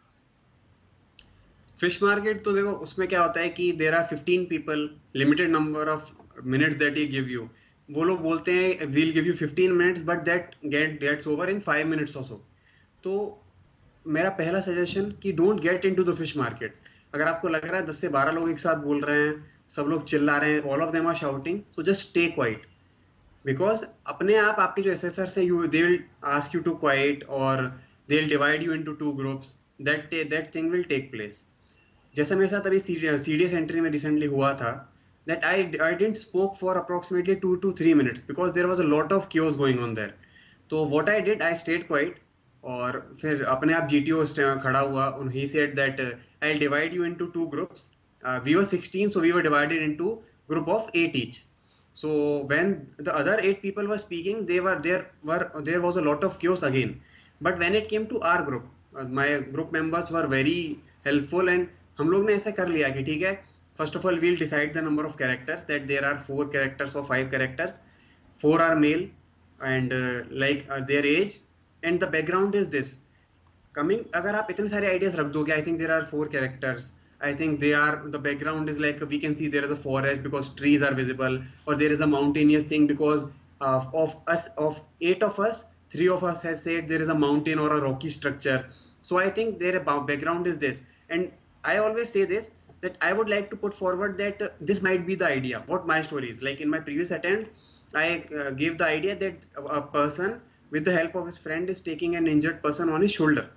फिश मार्केट तो देखो, उसमें क्या होता है कि there are fifteen people, limited number of minutes that he give you. वो लोग बोलते हैं we'll give you fifteen minutes but that get gets over in five minutes or so. तो मेरा पहला सजेशन कि don't get into the fish market. अगर आपको लग रहा है दस से बारह लोग एक साथ बोल रहे हैं, सब लोग चिल्ला रहे हैं, all of them are shouting, so just stay quiet, because अपने आप आपके जो एसेसर्स हैं, you they will ask you to quiet और they will divide you into two groups, that that thing will take place. जैसा मेरे साथ अभी सीडीएस एंट्री में रिसेंटली हुआ था, that I I didn't spoke for approximately two to three minutes because there was a lot of chaos going on there. तो what I did, I stayed quiet, और फिर अपने आप G T O खड़ा हुआ, and he said that uh, I'll divide you into two groups. Uh, we were sixteen, so we were divided into group of eight each. So when the other eight people were speaking, they were there were there was a lot of chaos again. But when it came to our group, uh, my group members were very helpful, and हम लोग ने ऐसा कर लिया कि ठीक है, first of all we'll decide the number of characters, that there are four characters or five characters, four are male and uh, like uh, their age, and the background is this coming. अगर आप इतने सारे ideas रख दोगे, I think there are four characters, I think they are, the background is like we can see there is a forest because trees are visible, or there is a mountainous thing because uh, of us of eight of us, three of us has said there is a mountain or a rocky structure. So I think their background is this, and I always say this, that I would like to put forward that uh, this might be the idea, what my story is. Like in my previous attempt, I uh, gave the idea that a person with the help of his friend is taking an injured person on his shoulder.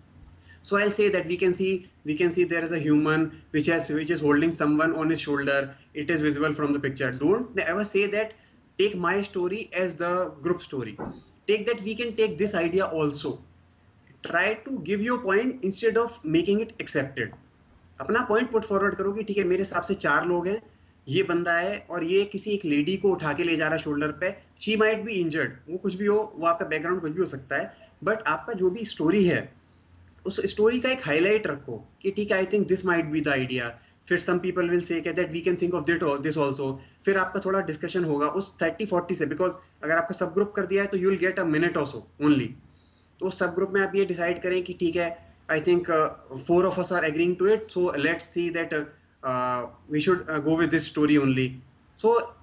So I'll say that we can see we can see there is a human which has which is holding someone on his shoulder. It is visible from the picture. Don't ever say that take my story as the group story. Take that we can take this idea also. Try to give your point instead of making it accepted. अपना point put forward करो कि ठीक है, मेरे हिसाब से चार लोग हैं, ये बंदा है और ये किसी एक लेडी को उठा के ले जा रहा है शोल्डर पे, शी माइट बी इंजर्ड, वो कुछ भी हो, वो आपका बैकग्राउंड कुछ भी हो सकता है, बट आपका जो भी स्टोरी है उस स्टोरी का एक हाईलाइट रखो कि ठीक है, I think this might be the idea. फिर some people will say that we can think of this also. फिर आपका थोड़ा डिस्कशन होगा उस थर्टी फोर्टी से, बिकॉज अगर आपका सब ग्रुप कर दिया है तो you will get a minute also only. तो उस सब ग्रुप में आप ये डिसाइड करें कि ठीक है, I think uh, four of us are agreeing to it, so let's see that uh, uh, we should uh, go with this story only. So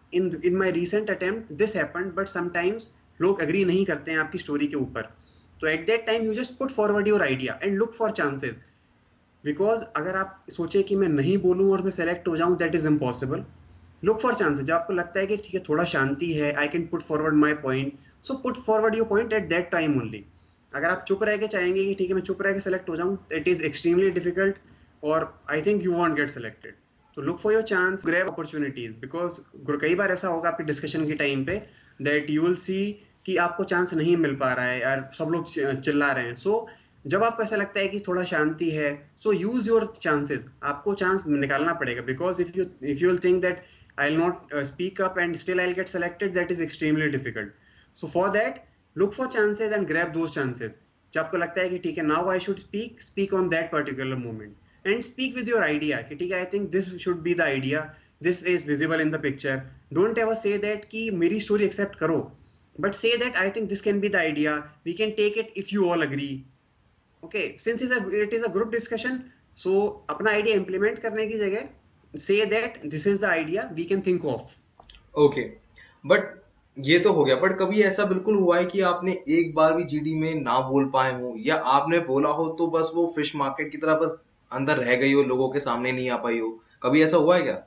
in in my recent attempt this happened, but sometimes लोग agree नहीं करते हैं आपकी story के ऊपर. तो at that time you just put forward your idea and look for chances. Because अगर आप सोचे कि मैं नहीं बोलूं और मैं सेलेक्ट हो जाऊं, that is impossible. Look for chances. जब आपको लगता है कि ठीक है थोड़ा शांति है, I can put forward my point, so put forward your point at that time only. अगर आप चुप रह के चाहेंगे कि ठीक है मैं चुप रह के सेलेक्ट हो जाऊं, इट इज एक्सट्रीमली डिफिकल्ट और I think you won't get selected. तो look for your chance, grab opportunities. Because कई बार ऐसा होगा आपकी डिस्कशन के टाइम पे दैट यू विल सी कि आपको चांस नहीं मिल पा रहा है यार, सब लोग चिल्ला रहे हैं. सो so, जब आपको ऐसा लगता है कि थोड़ा शांति है, सो यूज योर चांसेस. आपको चांस निकालना पड़ेगा. Because if you if you will think that I will not speak up and still I will get selected, that is extremely difficult. So for that look for chances and grab those chances. जब आपको लगता है कि ठीक है now I should speak, speak on that particular moment and speak with your idea कि ठीक है I think this should be the idea, this is visible in the picture. Don't ever say that कि मेरी story accept करो, but say that I think this can be the idea, we can take it if you all agree. Okay, since it's a, it is a group discussion, so अपना idea implement करने की जगह say that this is the idea we can think of. Okay, but ये तो हो गया. But कभी ऐसा बिल्कुल हुआ है कि आपने एक बार भी जीडी में ना बोल पाए हो, या आपने बोला हो तो बस वो फिश मार्केट की तरह बस अंदर रह गई हो, लोगों के सामने नहीं आ पाई हो? कभी ऐसा हुआ है क्या?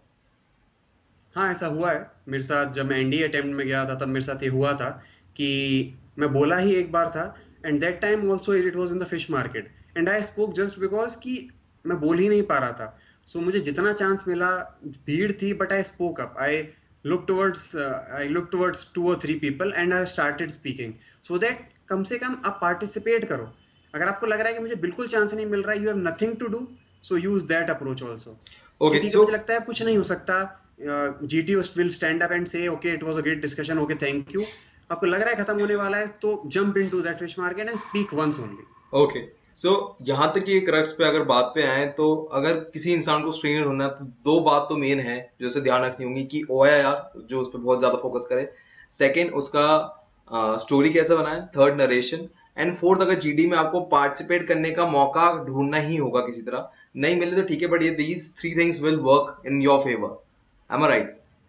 हाँ ऐसा हुआ है मेरे साथ. जब मैं एनडीए अटेम्प्ट में गया था तब मेरे साथ ये हुआ था कि मैं बोला ही एक बार था, and that time also it was in the fish market and I spoke just because कि मैं बोल ही नहीं पा रहा था. सो so, मुझे जितना चांस मिला, भीड़ थी but I spoke up. I look towards I look towards two और three people and I started speaking, so that कम से कम आप पार्टिसिपेट करो. अगर आपको लग रहा है कि मुझे बिल्कुल चांस नहीं मिल रहा, you have nothing to do, so use that approach also. Okay, ठीक है, मुझे लगता है कुछ नहीं हो सकता, G T will stand up and say okay it was a great discussion, okay thank you. आपको लग रहा है खत्म होने वाला है तो jump into that fish market and speak once only. Okay, so यहाँ तक कि क्रक्स पे अगर बात पे आए तो अगर किसी इंसान को स्क्रीनर होना है तो दो बात तो मेन है जो उसे ध्यान रखनी होगी कि O I R जो उस पर बहुत ज्यादा फोकस करे, सेकंड उसका स्टोरी uh, कैसे बनाए, थर्ड नरेशन, एंड फोर्थ अगर जीडी में आपको पार्टिसिपेट करने का मौका ढूंढना ही होगा किसी तरह. नहीं मिले तो ठीक है, बट ये these three things will work in your favour. Am I right?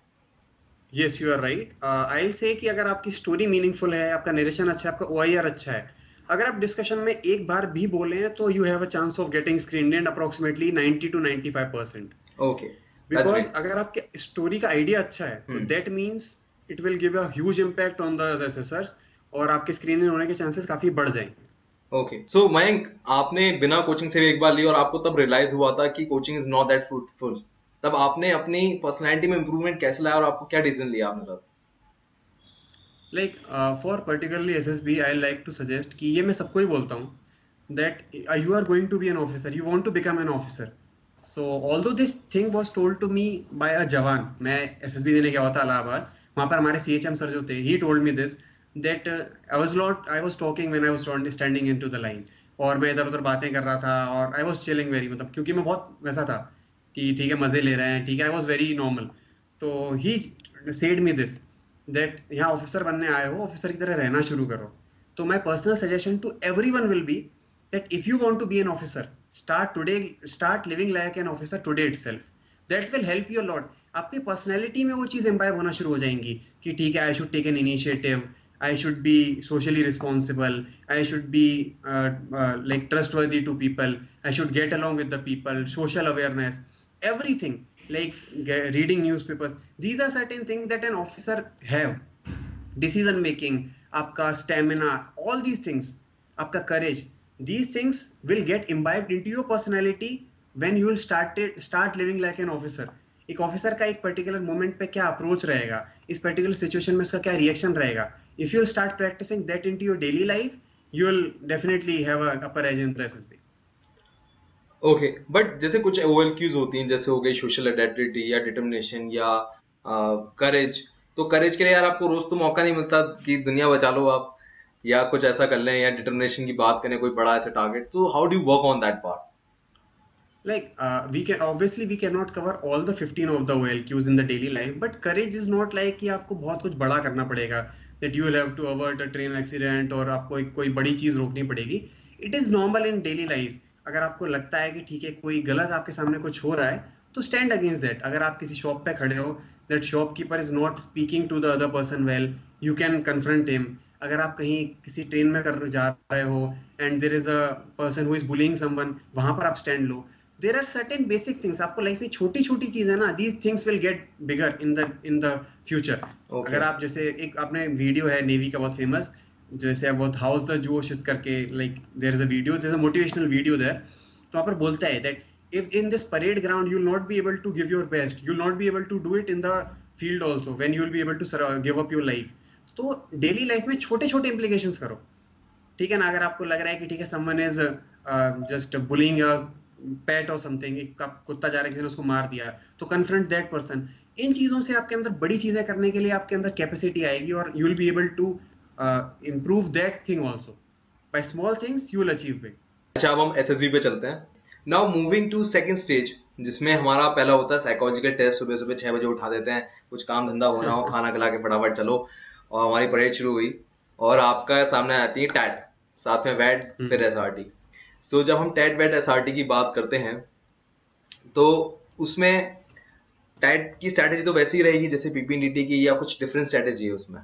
Yes, you are right. Uh, I'll say कि अगर आपकी स्टोरी मीनिंगफुल है, आपका नरेशन अच्छा है, आपका O I R अच्छा है, अगर आप डिस्कशन में एक बार भी बोले हैं तो you have a chance of getting screened in approximately ninety to ninety-five percent. Okay. Because अगर आपके स्टोरी का आइडिया अच्छा है तो that means it will give a huge impact on the assessors और आपके स्क्रीन होने के चांसेस काफी बढ़ जाएंगे. ओके, सो मयंक, आपने बिना कोचिंग से भी एक बार ली और आपको तब रियलाइज हुआ था कि coaching is not that fruitful. तब आपने अपनी पर्सनालिटी में इंप्रूवमेंट कैसे लाया और आपको क्या डिसीजन लिया आपने तब? Like for particularly SSB I like to suggest कि ये मैं सबको ही बोलता हूँ that you are going to be an officer, you want to become an officer. So although this thing was told to me by a jawan. मैं SSB देने गया हुआ था इलाहाबाद, वहाँ पर हमारे सीएचएम सर जो थे, he told me this that I was not I was talking when I was standing into the line, और मैं इधर उधर बातें कर रहा था और आई वाज चिलिंग वेरी, मतलब क्योंकि मैं बहुत वैसा था कि ठीक है मजे ले रहे हैं, ठीक है, आई वाज वेरी नॉर्मल. तो he said me this that यहाँ ऑफिसर बनने आए हो, ऑफिसर की तरह रहना शुरू करो. तो my personal suggestion to everyone will be that if you want to be an officer, start today, start living like an officer today itself. That will help you a lot. आपकी personality में वो चीज़ imbibe होना शुरू हो जाएंगी कि ठीक है I should take an initiative, I should be socially responsible, I should be uh, uh, like trustworthy to people, I should get along with the people, social awareness, everything, like get, reading newspapers. These are certain things that an officer have. Decision making, आपका stamina, all these things, आपका courage, these things will get imbibed into your personality when you will start it, start living like an officer. एक officer का एक particular moment पे क्या approach रहेगा, इस particular situation में उसका क्या रिएक्शन रहेगा, if you will start practising that into your daily life, you will definitely have a upper edge in the SSB. Okay, but जैसे कुछ ओएलक्यूज होती हैं, जैसे हो गई सोशल एडेप्टिविटी या डिटर्मिनेशन या करेज. तो करेज के लिए यार आपको रोज तो मौका नहीं मिलता कि दुनिया बचा लो आप, या कुछ ऐसा कर लें, या डिटर्मिनेशन की बात करें, कोई बड़ा ऐसा टारगेट. तो how do you work on that part? Like uh, we can obviously we cannot cover all the fifteen of the O L Qs in the daily life, but courage is not like कि आपको बहुत कुछ बड़ा करना पड़ेगा, that you will have to avert a train accident और आपको एक कोई बड़ी चीज रोकनी पड़ेगी. It is normal in daily life. अगर आपको लगता है कि ठीक है कोई गलत आपके सामने कुछ हो रहा है तो स्टैंड अगेंस्ट दैट. अगर आप किसी शॉप पे खड़े हो, that shopkeeper is not speaking to the other person well, you can confront him. अगर आप कहीं किसी ट्रेन में कर जा रहे हो and there is a person who is bullying someone, वहां पर आप स्टैंड लो. There are certain basic things. आपको लाइफ में छोटी छोटी चीजें ना, these things will get bigger in the in the future. अगर आप जैसे एक आपने वीडियो है नेवी का बहुत फेमस, जैसे बहुत हाउस द जोश करके, like there is a video, there is a motivational video there. तो वहाँ पर बोलता है that if in this parade ground you will not be able to give your best, you will not be able to do it in the field also when you will be able to give up your life. तो daily life में छोटे छोटे implications करो, ठीक है ना. अगर आपको लग रहा है कि ठीक है someone is uh, just bullying a pet or something, एक कुत्ता जा रहा है, किसी ने उसको मार दिया, तो confront that person. इन चीजों से आपके अंदर बड़ी चीजें करने के लिए आपके अंदर कैपेसिटी आएगी और you will be able to uh, improve that thing also. By small things you will achieve big. अच्छा, अब हम एस एस बी पे चलते हैं. Now moving to second stage, जिसमें हमारा पहला होता है साइकोलॉजिकल टेस्ट. सुबह सुबह छह बजे उठा देते हैं, कुछ काम धंधा होना हो, खाना खिला के फटाफट चलो, और हमारी परेड शुरू हुई और आपका सामने आती है टैट, साथ में वैट, फिर एस आर टी. सो जब हम टैट वैट एस आर टी की बात करते हैं तो उसमें टैट की स्ट्रैटेजी तो वैसी ही रहेगी जैसे पीपीडीटी की, या कुछ डिफरेंट स्ट्रैटेजी है उसमें?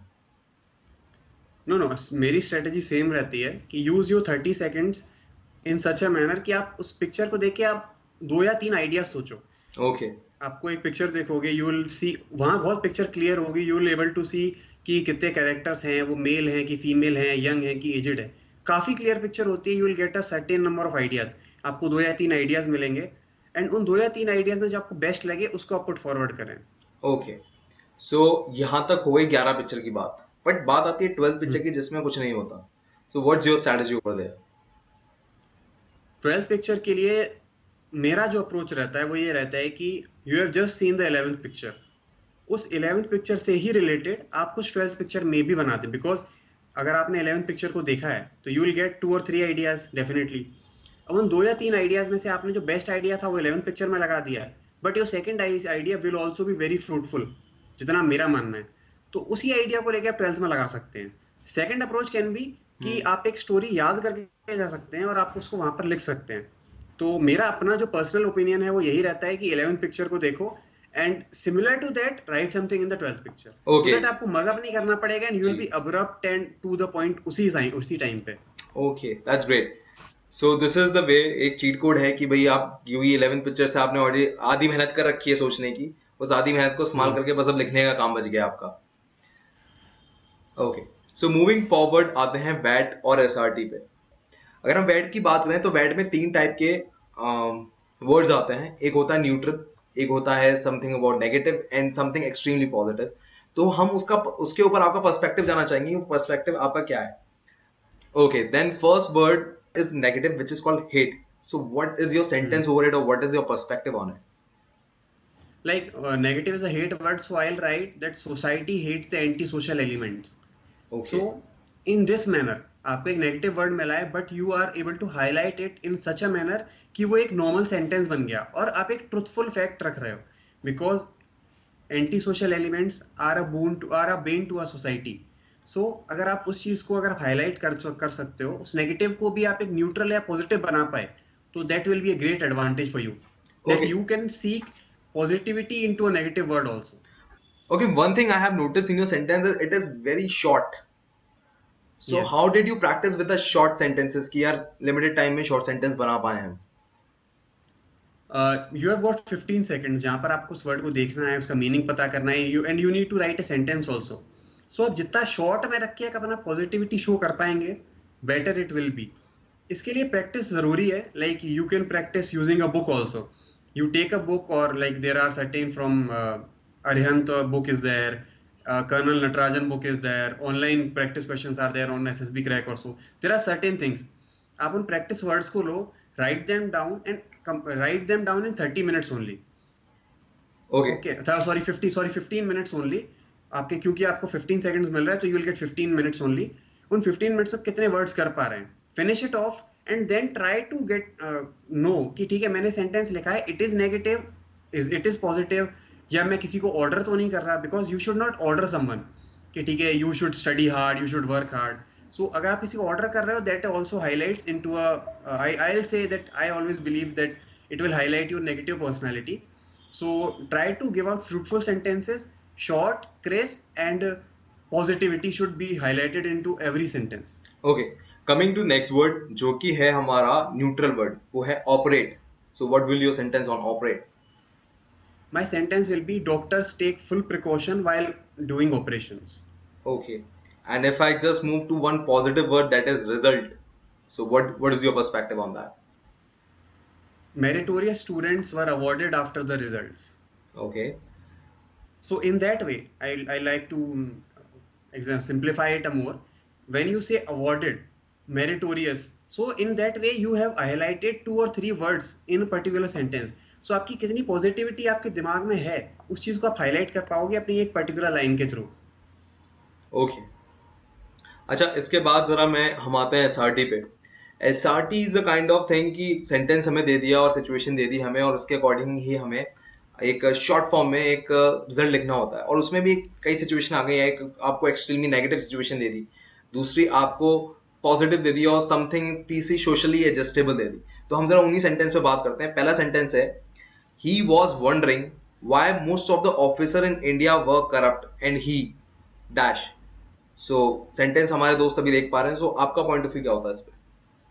नो नो मेरी स्ट्रेटेजी सेम रहती है कि use your thirty seconds in such a manner कि आप उस पिक्चर को देख के आप दो या तीन आइडिया सोचो. Okay okay. आपको एक पिक्चर देखोगे, यू विल सी, वहाँ बहुत पिक्चर क्लियर होगी, you will able to see कि कितने कैरेक्टर्स हैं, वो मेल हैं कि फीमेल हैं, यंग हैं कि एजड है. काफ़ी क्लियर पिक्चर होती है. You will get a certain number of ideas. आपको दो या तीन आइडियाज मिलेंगे एंड उन दो या तीन आइडियाज में जो आपको बेस्ट लगे उसको आप पुट फॉरवर्ड करें. ओके, सो यहाँ तक हो गई ग्यारह पिक्चर की बात. बट बात आती है ट्वेल्थ पिक्चर की जिसमें कुछ नहीं होता. So what's your strategy over there? Twelfth picture के लिए मेरा जो अप्रोच रहता है वो ये रहता है कि you have just seen the eleventh picture. उस इलेवेंथ पिक्चर से ही रिलेटेड आप कुछ ट्वेल्थ पिक्चर में भी बना दें. बिकॉज अगर आपने इलेवेंथ पिक्चर को देखा है तो यू विल गेट टू और थ्री आइडियाज डेफिनेटली. अब उन दो या तीन आइडियाज में से आपने जो बेस्ट आइडिया था वो इलेवेंथ पिक्चर में लगा दिया है, but your second idea will also be very fruitful, जितना मेरा मानना है. तो उसी आइडिया को लेकर आप ट्वेल्थ में लगा सकते हैं. सेकंड अप्रोच कैन बी कि आप एक स्टोरी याद करके जा सकते हैं और आप उसको वहां पर लिख सकते हैं. तो मेरा अपना जो पर्सनल ओपिनियन है वो यही रहता है कि इलेवेंथ पिक्चर को देखो and similar to that write something in the twelfth picture, so that आपको मगअप नहीं करना पड़ेगा and you will be abrupt and to the point उसी उसी टाइम पे. Okay, that's great. So this is the way. एक cheat code है कि भाई आप यूवी इलेवेंथ पिक्चर से आपने ऑलरेडी आधी मेहनत कर रखी है सोचने की, उस आधी मेहनत को इस्तेमाल करके बस अब लिखने का काम बच गया आपका. ओके, सो मूविंग फॉरवर्ड आते हैं वैट और एस आर टी पे. अगर हम वैट की बात करें तो वैट में तीन टाइप के वर्ड्स um, आते हैं. एक होता है न्यूट्रल, एक होता है something about negative and something extremely positive. तो हम उसका उसके ऊपर आपका पर्सपेक्टिव जानना चाहेंगे. वो पर्सपेक्टिव आपका क्या है? Okay, then first word is negative which is called hate. So what is your sentence over it और what is your perspective on it? Like uh, negative is a hate word, so I'll write that society hates the anti-social elements. Okay. So in this manner, आपको एक negative word मिला है but you are able to highlight it in such a manner कि वो एक normal sentence बन गया और आप एक ट्रुथफुल फैक्ट रख रहे हो. Because anti social elements are a bone to are a bane to a society. So अगर आप उस चीज को अगर हाईलाइट कर कर सकते हो, उस नेगेटिव को भी आप एक न्यूट्रल या पॉजिटिव बना पाए, तो that will be a great advantage for you, that you can seek positivity into a negative word also. Okay, one thing I have noticed in your sentence is it is very short. So yes. How did you practice with the short sentences कि यार limited time में short sentence बना पाए हम? Uh, you have got fifteen seconds जहाँ पर आपको उस word को देखना है, उसका meaning पता करना है, you and you need to write a sentence also. So आप जितना short में रख के अपना positivity show कर पाएंगे, better it will be. इसके लिए practice जरूरी है. Like you can practice using a book also. You take a book or like there are certain from uh, Arihant book is there, uh, Colonel Natarajan book is there, online practice questions are there on S S B Crack also. There are certain things. आप उन practice words को लो, write them down and write them down in thirty minutes only. Okay. Okay. Sorry, fifty. Sorry, fifteen minutes only. आपके क्योंकि आपको fifteen seconds मिल रहा है तो you will get fifteen minutes only. उन fifteen minutes में कितने words कर पा रहे हैं? Finish it off. And then try to get uh, know कि ठीक है मैंने सेंटेंस लिखा है, it is negative, is it is positive, या मैं किसी को ऑर्डर तो नहीं कर रहा. because you should not order someone कि ठीक है you should study hard, you should work hard. so अगर आप किसी को ऑर्डर कर रहे हो, that also highlights into a uh, I I'll say that I always believe that it will highlight your negative personality. So try to give out fruitful sentences, short, crisp, and uh, positivity should be highlighted into every sentence. Okay, coming to next word जो कि है हमारा neutral word, वो है operate. So what will your sentence on operate? My sentence will be doctors take full precaution while doing operations. Okay, and if I just move to one positive word, that is result, so what what is your perspective on that? Meritorious students were awarded after the results. Okay. So in that way, I, I like to um, exa- simplify it a more. When you say awarded, meritorious, so in that way you have highlighted two or three words in a particular sentence. So आपकी कितनी positivity आपके दिमाग में है, उस चीज को आप हाईलाइट कर पाओगे अपनी एक पर्टिकुलर लाइन के थ्रू. ओके, अच्छा इसके बाद जरा मैं हम आते हैं एसआरटी पे. SRT is a kind of thing कि सेंटेंस हमें दे दिया और सिचुएशन दे दी हमें, और उसके अकॉर्डिंग ही हमें एक शॉर्ट फॉर्म में एक रिजल्ट लिखना होता है. और उसमें भी कई सिचुएशन आ गई है. एक आपको एक्सट्रीमली नेगेटिव सिचुएशन दे दी, दूसरी आपको पॉजिटिव दे दी, और समथिंग तीसरी सोशली एडजस्टेबल दे दी. तो हम जरा उन्हीं सेंटेंस पे बात करते हैं. पहला सेंटेंस है, he was wondering why most of the officer in India were corrupt and he dash. So sentence हमारे दोस्त अभी देख पा रहे हैं. so आपका पॉइंट ऑफ व्यू क्या होता है इस पे?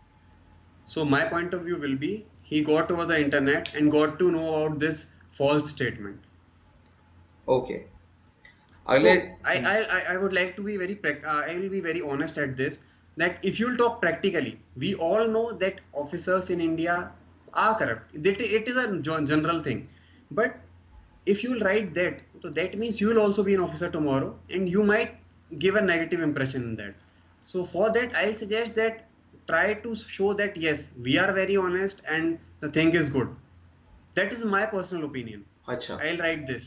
So my point of view will be he got over the internet and got to know about this false statement. Okay. अगले So I, I, I- I would like to be very, prac- uh, I will be very honest at this, that if you'll talk practically, we all know that officers in India are corrupt. That it is a gen- general thing. But if you'll write that, so that means you will also be an officer tomorrow and you might give a negative impression in that. So for that, I'll suggest that try to show that yes, we are very honest and the thing is good. That is my personal opinion. अच्छा, I'll write this.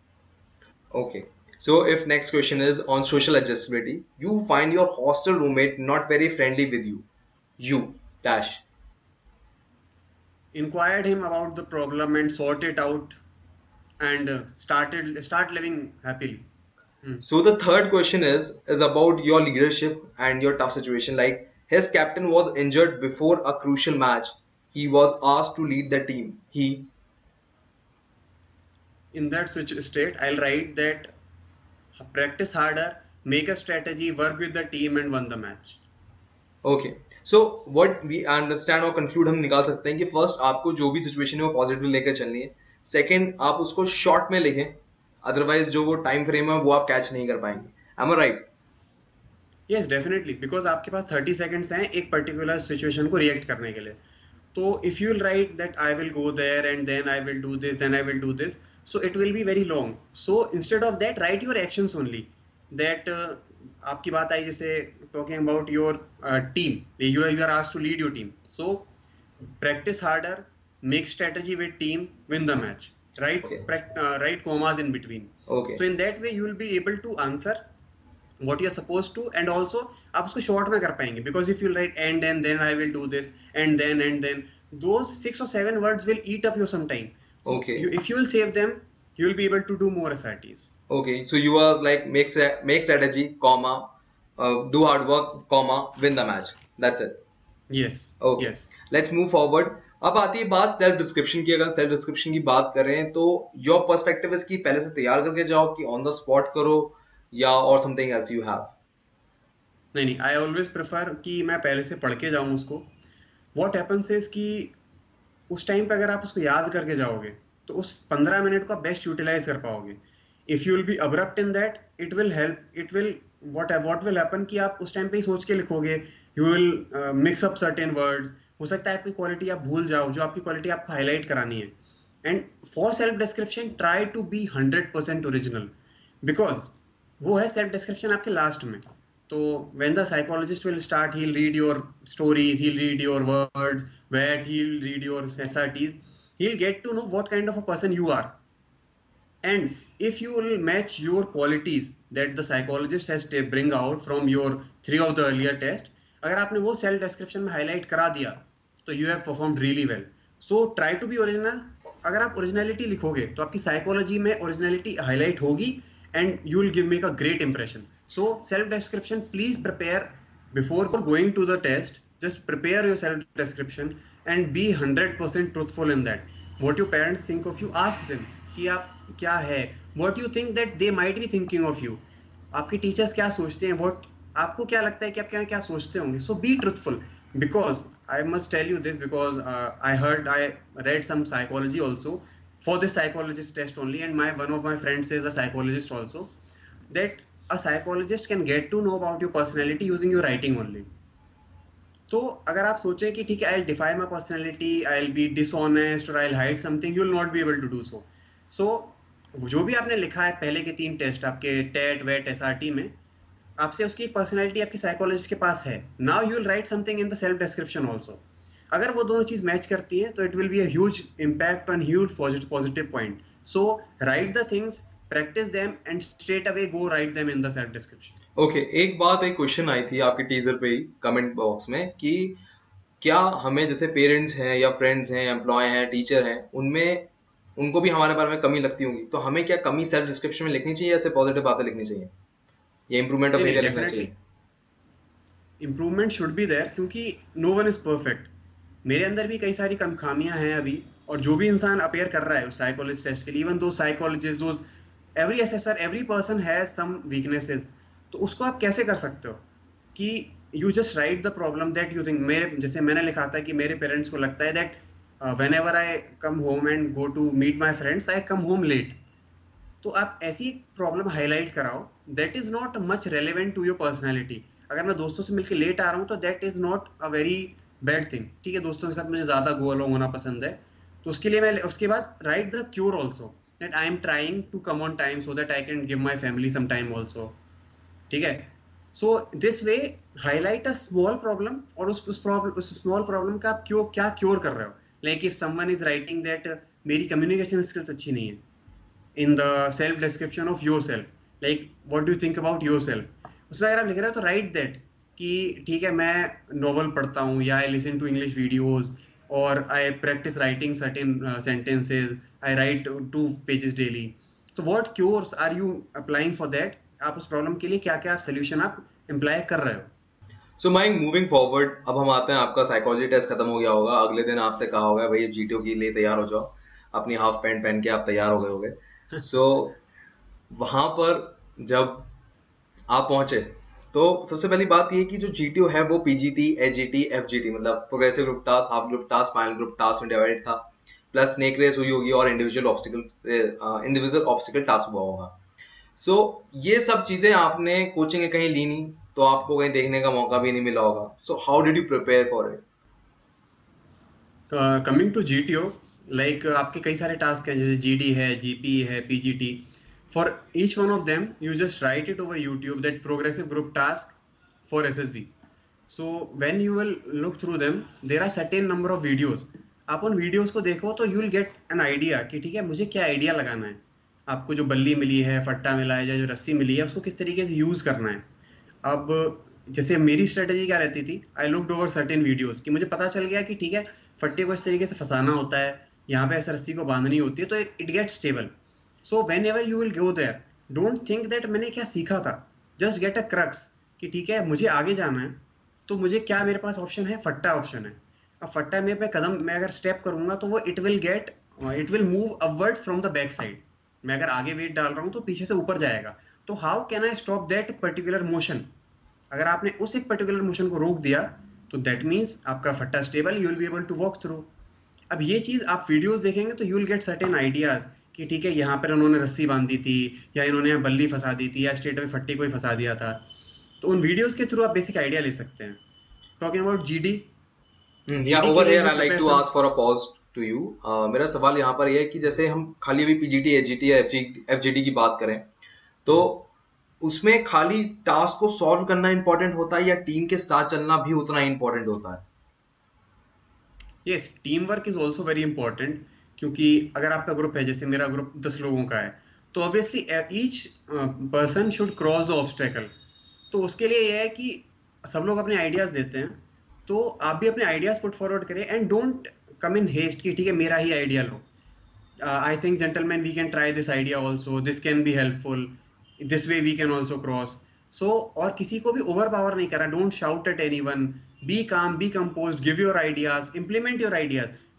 okay. So if next question is on social adjustability, you find your hostel roommate not very friendly with you. You dash. Inquired him about the problem and sort it out and uh, started start living happily. Hmm. So the third question is is about your leadership and your tough situation. Like his captain was injured before a crucial match. He was asked to lead the team. He In that such state, I'll write that practice harder, make a strategy, work with the team and won the match. okay. So what we understand और conclude हम निकाल सकते हैं कि first आपको जो भी situation है वो positive लेकर चलनी है. Second आप उसको short में लिखें, otherwise जो वो time frame है वो आप catch नहीं कर पाएंगे. Am I right? Yes, definitely, because आपके पास thirty seconds हैं एक particular situation को react करने के लिए. तो if you will write that I will go there and then I will do this, then I will do this, so it will be very long. So instead of that, write your actions only. That uh, आपकी बात आई जैसे talking about your uh, team, you are, you are asked to lead your team. So practice harder, make strategy with team, win the match. Right? Okay. Prac- uh, write commas in between. Okay. So in that way you will be able to answer what you are supposed to, and also आप उसको short में कर पाएंगे, because if you write and and then I will do this and then and then, those six or seven words will eat up your some time. So Okay. you, if you will save them, you will be able to do more S R Ts. Okay. So you are like make stra- make strategy, comma, uh, do hard work, comma, win the match. That's it. Yes. Okay. Yes. Let's move forward. अब आती है बात self description की. अगर self description की बात करें तो योर पर्सपेक्टिव इसकी पहले से तैयार करके जाओ कि ऑन द स्पॉट करो, या और समथिंग एल्स यू हैव? नहीं नहीं, आई ऑलवेज प्रेफर कि मैं पहले से पढ़ के जाऊं उसको. व्हाट हैपेंस इज कि उस टाइम पे अगर आप उसको याद करके जाओगे तो उस पंद्रह मिनट को आप बेस्ट यूटिलाइज कर पाओगे. If you will be abrupt in that, it will help, it will what what will happen कि आप उस टाइम पे ही सोच के लिखोगे. You will mix up certain words. हो सकता है आपकी क्वालिटी आप भूल जाओ, जो आपकी क्वालिटी आपको हाईलाइट करानी है. And for self description try to be hundred percent original, because वो है सेल्फ डिस्क्रिप्शन आपके लास्ट में. तो when the psychologist will start, he'll read your stories, he'll read your words, where he'll read your S R Ts, he'll get to know what kind of a person you are. And if you will match your qualities that the psychologist has to bring out from your three of the earlier test, अगर आपने वो self description में highlight करा दिया तो you have performed really well. So try to be original. अगर आप originality लिखोगे तो आपकी साइकोलॉजी में ओरिजिनलिटी हाईलाइट होगी and you will give make a great impression. So self description, please prepare before going to the test. Just prepare your self description and be one hundred percent truthful in that. what your parents think of you, ask them कि आप क्या है, what you think that they might be thinking of you, आपके teachers क्या सोचते हैं, what आपको क्या लगता है कि आप क्या क्या सोचते होंगे. So be truthful, because I must tell you this, because uh, I heard, I read some psychology also for this psychologist test only, and my one of my friends is a psychologist also, that a psychologist can get to know about your personality using your writing only. तो अगर आप सोचें कि ठीक है, I'll define my personality, I'll be dishonest or I'll hide something, you'll not be able to do so. So जो भी आपने लिखा है पहले के तीन टेस्ट आपके टेट वेट एसआरटी में, आपसे उसकी पर्सनैलिटी आपकी साइकोलॉजिस्ट के पास है. Now you will write something in the self description also. अगर वो दोनों चीज मैच करती है तो it will be a huge impact on huge positive point. So write the things, practise them and straight away go write them in the self description. Okay, एक बात, एक क्वेश्चन आई थी आपके टीजर पे ही comment box में कि क्या हमें जैसे पेरेंट्स हैं या फ्रेंड्स हैं, एम्प्लॉय हैं, टीचर हैं, उनमें उनको भी हमारे बारे में कमी लगती होंगी, तो हमें क्या कमी सेल्फ डिस्क्रिप्शन में लिखनी चाहिए या सिर्फ पॉजिटिव बातें लिखनी चाहिए, ये इंप्रूवमेंट ऑफ एरिया लिखना चाहिए? इम्प्रूवमेंट शुड बी देयर, क्योंकि नो वन इज परफेक्ट. मेरे अंदर भी कई सारी कम खामियां हैं अभी, और जो भी इंसान अपेयर कर रहा है उस साइकोलॉजिस्ट टेस्ट के लिए, even though psychologist, though every assessor, every person has some weaknesses. तो उसको आप कैसे कर सकते हो कि you just write the problem that you think. मेरे जैसे मैंने लिखा था कि मेरे पेरेंट्स को लगता है that whenever I come home and go to meet my friends, I come home late. तो आप ऐसी प्रॉब्लम हाईलाइट कराओ that is not much relevant to your personality. अगर मैं दोस्तों से मिलकर लेट आ रहा हूँ तो that is not a very bad thing. ठीक है, दोस्तों के साथ मुझे ज़्यादा गो अलोंग होना पसंद है, तो उसके लिए मैं उसके बाद write the cure also, that I am trying to come on time so that I can give my family some time also. ठीक है, so this way highlight a small problem, और उस उस प्रॉब्लम उस स्मॉल प्रॉब्लम का आप क्यों क्या क्योर कर रहे हो. Like if someone is writing that मेरी कम्युनिकेशन स्किल्स अच्छी नहीं है, in the self description of yourself, like what do you think about yourself, उसमें अगर आप लिख रहे हो तो राइट दैट कि ठीक है, मैं नॉवल पढ़ता हूँ, या I listen to English videos, और I practice writing certain sentences, I write two pages daily. तो what cures are you applying for that, आप उस प्रॉब्लम के लिए क्या क्या सोल्यूशन आप इम्प्लाई कर रहे हो. सो माइंग मूविंग फॉरवर्ड, अब हम आते हैं, आपका साइकोलॉजी टेस्ट खत्म हो गया होगा, अगले दिन आपसे कहा होगा भाई जीटीओ के लिए तैयार हो जाओ, अपनी हाफ पैंट पहन के आप तैयार हो गए होगे. सो so, वहां पर जब आप पहुंचे तो सबसे पहली बात ये कि जो जीटीओ है वो पीजीटी, एजीटी, एफजीटी मतलब progressive group task, half group task, final group task में डिवाइडेड था, प्लस स्नेक रेस हुई होगी और individual obstacle individual obstacle task हुआ होगा. सो so, ये सब चीजें आपने कोचिंग कहीं ली नहीं, तो आपको कहीं देखने का मौका भी नहीं मिला होगा. So how did you prepare for it? Coming to GTO, like आपके कई सारे टास्क हैं, जैसे जीडी है, जीपी है, PGT. For each one of them you just write it over YouTube that progressive group task for SSB. So when you will look through them, there are certain number of videos. आप उन videos को देखो तो you will get an idea कि ठीक है, मुझे क्या आइडिया लगाना है, आपको जो बल्ली मिली है, फट्टा मिला है, या जो रस्सी मिली है, उसको किस तरीके से यूज़ करना है. अब जैसे मेरी स्ट्रेटजी क्या रहती थी, I looked over certain videos, कि मुझे पता चल गया कि ठीक है, फट्टे को इस तरीके से फंसाना होता है, यहाँ पे ऐसे रस्सी को बांधनी होती है, तो it get stable. So whenever you will go there, don't think that मैंने क्या सीखा था, जस्ट गेट अ क्रक्स कि ठीक है, मुझे आगे जाना है, तो मुझे क्या मेरे पास ऑप्शन है, फट्टा ऑप्शन है. अब फट्टा में मैं कदम मैं अगर स्टेप करूंगा तो वो it will get it will move upward from the back side. मैं अगर आगे वेट डाल रहा हूँ तो पीछे से ऊपर जाएगा. तो how can I stop that particular motion? अगर आपने उस एक पर्टिकुलर मोशन को रोक दिया तो दैट मीन्स आपका फट्टा stable, you will be able to walk through. अब ये चीज़ आप वीडियोस देखेंगे तो you will get certain ideas कि ठीक है, यहाँ पर उन्होंने रस्सी बांधी थी, या इन्होंने यहाँ बल्ली फंसा दी थी, या स्ट्रेट में फट्टे को ही फंसा दिया था. तो उन वीडियोस के थ्रू आप बेसिक आइडिया ले सकते हैं. टॉकिंग अबाउट जीडी, या over here I like to ask for a pause to you. मेरा सवाल यहाँ पर यह है कि जैसे हम खाली अभी पीजीटी, एजीटी या एफजीटी की बात करें, तो उसमें खाली टास्क को सॉल्व करना इंपॉर्टेंट होता है या टीम के साथ चलना भी उतना इंपॉर्टेंट होता है? Yes, team work is also very important, क्योंकि अगर आपका ग्रुप है, जैसे मेरा ग्रुप दस लोगों का है, तो obviously each person should cross the obstacle. तो उसके लिए यह है कि सब लोग अपने आइडियाज देते हैं, तो आप भी अपने आइडियाज पुट फॉरवर्ड करें, and don't come in haste कि ठीक है, मेरा ही आइडिया लो. I think gentleman we can try this idea also, this can be helpful, this way we can also cross. So और किसी को भी ओवर पावर नहीं करा. Don't shout at anyone, be calm, be composed, give your ideas, implement your ideas.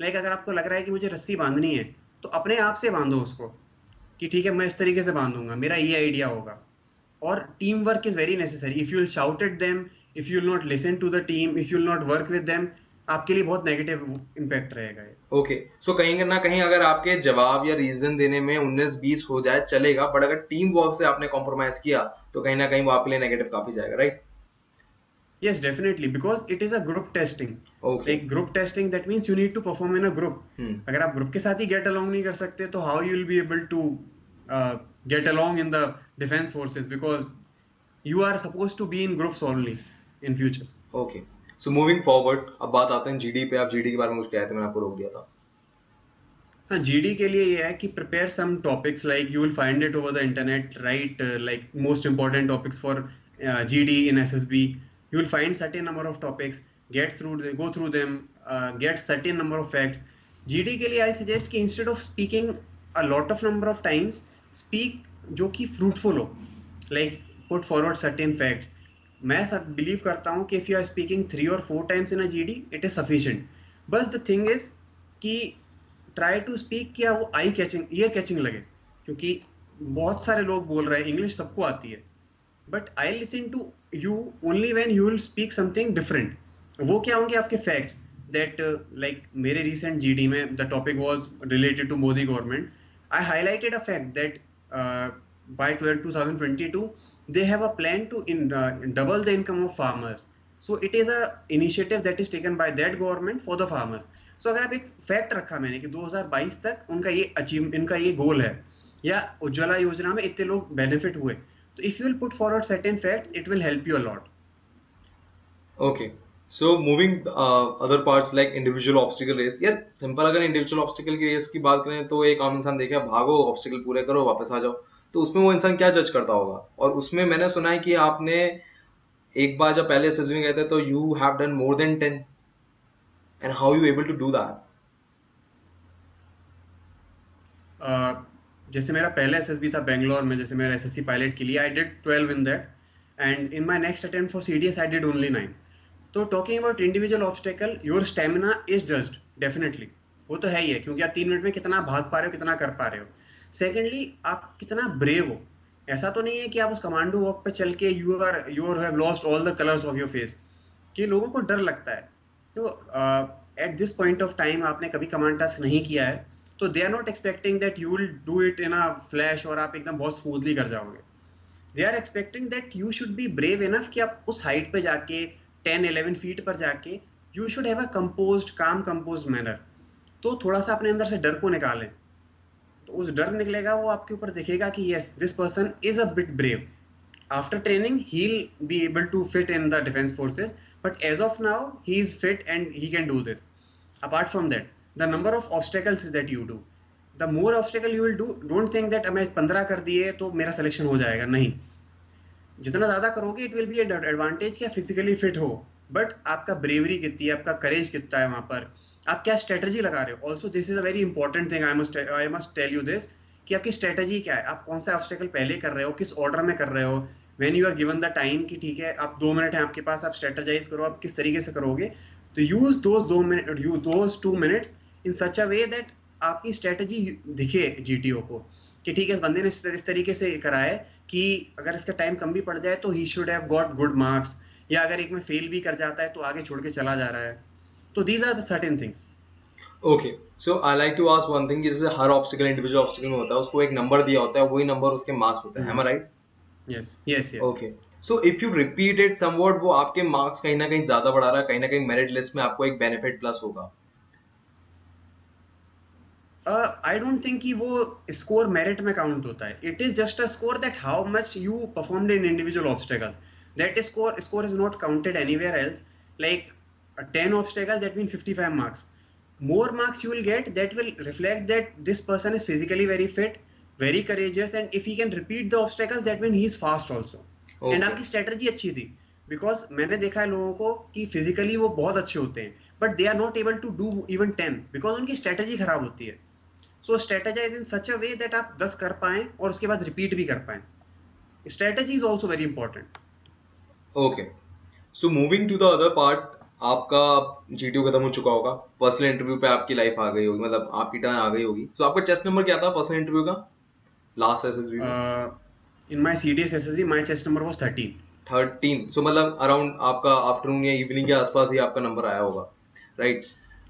Like अगर आपको लग रहा है कि मुझे रस्सी बांधनी है तो अपने आप से बांधो उसको कि ठीक है मैं इस तरीके से बांधूंगा, मेरा ये आइडिया होगा। और team work is very necessary. If you will shout at them, if you will not listen to the team, if you will not work with them, आपके लिए बहुत नेगेटिव इम्पैक्ट रहेगा ये। ओके, सो कहीं ना कहीं अगर आपके जवाब या रीजन देने में उन्नीस बीस हो जाए चलेगा, बट अगर टीम वर्क से आपने कॉम्प्रोमाइज किया तो कहीं ना कहीं वो आपके लिए नेगेटिव काफी जाएगा, right? Yes, definitely, because it is a group testing. Okay. Like group testing, that means you need to perform in a group. Hmm. अगर आप ग्रुप के साथ ही get along नहीं कर सकते तो how you will be able to uh, get along in the defense forces, because you are supposed to be in groups only in future. Okay. So moving forward, अब बात आते हैं जीडी पे। आप जीडी के बारे में कुछ कहे थे, मैंने आपको रोक दिया था। हाँ, जीडी के लिए ये है कि prepare some topics, like you will find it over the internet, right? Uh, like most important topics for uh, G D in S S B. You will find certain number of topics, get through, go through them, uh, get certain number of facts. G D के लिए I suggest कि instead of speaking a lot of number of times, speak जो कि fruitful हो, like put forward certain facts. मैं सब believe करता हूँ कि if you are speaking three or four times in a G D, it is sufficient. But the thing is कि try to speak क्या वो eye catching, ear catching लगे, क्योंकि बहुत सारे लोग बोल रहे हैं, इंग्लिश सबको आती है, but I listen to you only when you will speak something different. वो क्या होंगे आपके facts that uh, like मेरे recent G D में the topic was related to Modi government. I highlighted a fact that uh, by twenty twenty-two they have a plan to in, uh, double the income of farmers. So it is a initiative that is taken by that government for the farmers. So अगर आप एक fact रखा मैंने कि दो हज़ार बाईस तक उनका ये अचीव इनका ये गोल है, या उज्ज्वला योजना में इतने लोग बेनिफिट हुए, तो if you will put forward certain facts, it will help you a lot. Okay, so moving uh, other parts like individual obstacle race. यार सिंपल अगर individual obstacle की रेस की बात करें तो एक आम इंसान देखे भागो, ऑब्स्टिकल पूरे करो, वापस आ जाओ, तो उसमें वो इंसान क्या जज करता होगा? और उसमें मैंने सुना है कि आपने एक बार जब पहले एसएसबी में गए थे तो you have done more than ten, and how you able to do that? Uh, जैसे मेरा पहला एसएसबी था बेंगलोर में, जैसे मेरा एसएससी पायलट के लिए I did twelve in that, and in my next attempt for CDS I did only nine. तो talking about individual obstacle, your stamina is judged definitely, वो तो है ही है, क्योंकि आप तीन मिनट में कितना भाग पा रहे हो, कितना कर पा रहे हो. सेकेंडली, आप कितना ब्रेव हो. ऐसा तो नहीं है कि आप उस कमांडो वॉक पे चल के you are you have lost all the colours of your face, कि लोगों को डर लगता है. तो at this point of time आपने कभी कमांड टास्क नहीं किया है, तो they are not expecting that you will do it in a flash और आप एकदम बहुत स्मूथली कर जाओगे. They are expecting that you should be brave enough कि आप उस हाइट पे जाके टेन इलेवन फीट पर जाके you should have a composed calm composed manner. तो थोड़ा सा अपने अंदर से डर को निकालें, तो उस डर निकलेगा, वो आपके ऊपर दिखेगा कि yes this person is a bit brave. After training he will be able to fit in the defence forces, but as of now he is fit and he can do this. Apart from that, the number of obstacles that you do, the more obstacle you will do, don't think that मैं पंद्रह कर दिए तो मेरा selection हो जाएगा. नहीं, जितना ज़्यादा करोगे इट विल बी एडवांटेज कि आप फिजिकली फिट हो, बट आपका ब्रेवरी कितनी है, आपका करेज कितना है, वहाँ पर आप क्या स्ट्रेटजी लगा रहे हो. Also this is a very important thing, I must I must tell you this, कि आपकी स्ट्रेटजी क्या है, आप कौन सा ऑब्स्टेकल पहले कर रहे हो, किस ऑर्डर में कर रहे हो. When you are given the time कि ठीक है आप दो मिनट है आपके पास, आप स्ट्रेटजाइज करो, आप किस तरीके से करोगे. तो यूज दोज दो minute you those two minutes in such a way that आपकी स्ट्रेटजी दिखे जीटीओ को, कि ठीक है इस बंदे ने इस तरीके से करा है कि अगर इसका टाइम कम भी पड़ जाए तो he should have got good marks, या अगर एक में फेल भी कर जाता है तो आगे छोड़ के चला जा रहा है. तो these are the certain things. Okay, so I like to ask one thing, जैसे हर ऑब्स्टिकल इंडिविजुअल ऑब्स्टिकल में होता है, उसको एक नंबर दिया होता है, वही नंबर उसके मार्क्स होते हैं, am I right? Yes yes yes. Okay, so if you repeat it somewhat, वो आपके मार्क्स कहीं ना कहीं ज्यादा बढ़ा रहा है, कहीं ना कहीं मेरिट लिस्ट में आपको एक बेनिफिट प्लस होगा. आई डोंट थिंक कि वो स्कोर मेरिट में काउंट होता है. It is just a score that how much you performed in individual obstacles. That score score is not counted anywhere else. Like ten obstacles, that means fifty-five marks. More marks you will get, that will reflect that this person is physically very fit, very courageous, and if he can repeat the obstacles, that means he is fast also. Okay. And आपकी strategy अच्छी थी, because मैंने देखा है लोगों को कि physically वो बहुत अच्छे होते हैं, but they are not able to do even ten because उनकी strategy खराब होती है. So strategize in such a way that आप दस कर पाएं और उसके बाद repeat भी कर पाएं. Strategy is also very important. Okay. So moving to the other part, आपका जीटीओ खत्म हो चुका होगा, पर्सनल इंटरव्यू पे आपकी लाइफ आ गई होगी, मतलब आपकी टर्न आ गई होगी। तो आपका चेस्ट नंबर क्या था पर्सनल इंटरव्यू का लास्ट एसएसबी में? In my CDS SSB my chest number was thirteen. Thirteen, so मतलब अराउंड आपका आफ्टरनून या इवनिंग के आसपास ही आपका नंबर आया होगा, right?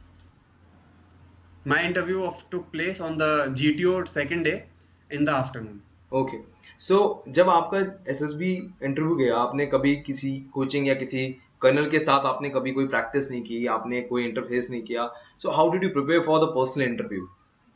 My interview of took place on the G T O second day in the afternoon. Okay, so जब आपका एसएसबी इंटरव्यू गया, आपने कभी किसी कोचिंग या किसी कर्नल के साथ आपने कभी कोई प्रैक्टिस नहीं की, आपने कोई इंटरफेस नहीं किया, so how did you prepare for the personal interview?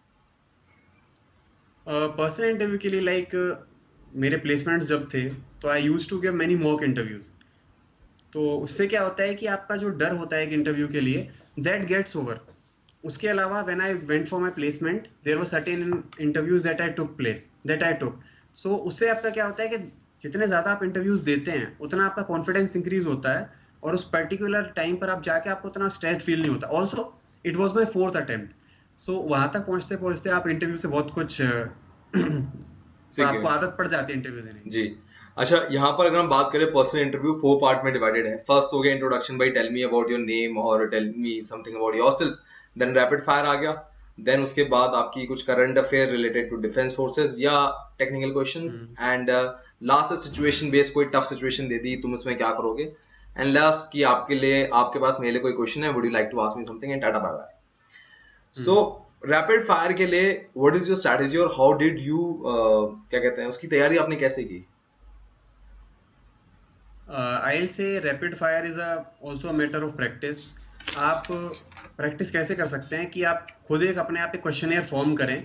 Personal interview के लिए लाइक मेरे प्लेसमेंट्स जब थे तो I used to give many mock interviews. तो उससे क्या होता है कि आपका जो डर होता है एक इंटरव्यू के लिए दैट गेट्स ओवर। उसके अलावा when I went for my placement there were certain interviews that I took place that I took so उससे आपका क्या होता है कि जितने ज़्यादा आप इंटरव्यूज देते हैं उतना आपका कॉन्फिडेंस इंक्रीज होता है और उस पर्टिकुलर टाइम पर आप जाके आपको उतना स्ट्रेस फील नहीं होता। Also it was my fourth attempt, so वहाँ तक पहुँचते पहुँचते आप इंटरव्यू से बहुत कुछ तो आपको आदत पड़ जाती है इंटरव्यू देने जी। अच्छा, यहाँ पर अगर हम बात करें पर्सनल इंटरव्यू फोर पार्ट में डिवाइडेड है। फर्स्ट हो गया introduction, by tell me about your name और tell me something about yourself. Then rapid fire आ गया। देन उसके बाद आपकी कुछ current affair related to defence forces या technical questions, and last situation based, कोई टफ सिचुएशन दे दी, तुम इसमें क्या करोगे, एंड लास्ट की आपके लिए आपके पास मेरे लिए कोई क्वेश्चन है, would you like to ask me something, and tata bye bye. So rapid fire के लिए व्हाट इज योर स्ट्रेटजी और हाउ डिड यू क्या कहते हैं उसकी तैयारी आपने कैसे की? I will say rapid fire is also a matter of practice. आप प्रैक्टिस कैसे कर सकते हैं कि आप खुद एक अपने आप एक क्वेश्चनेयर फॉर्म करें,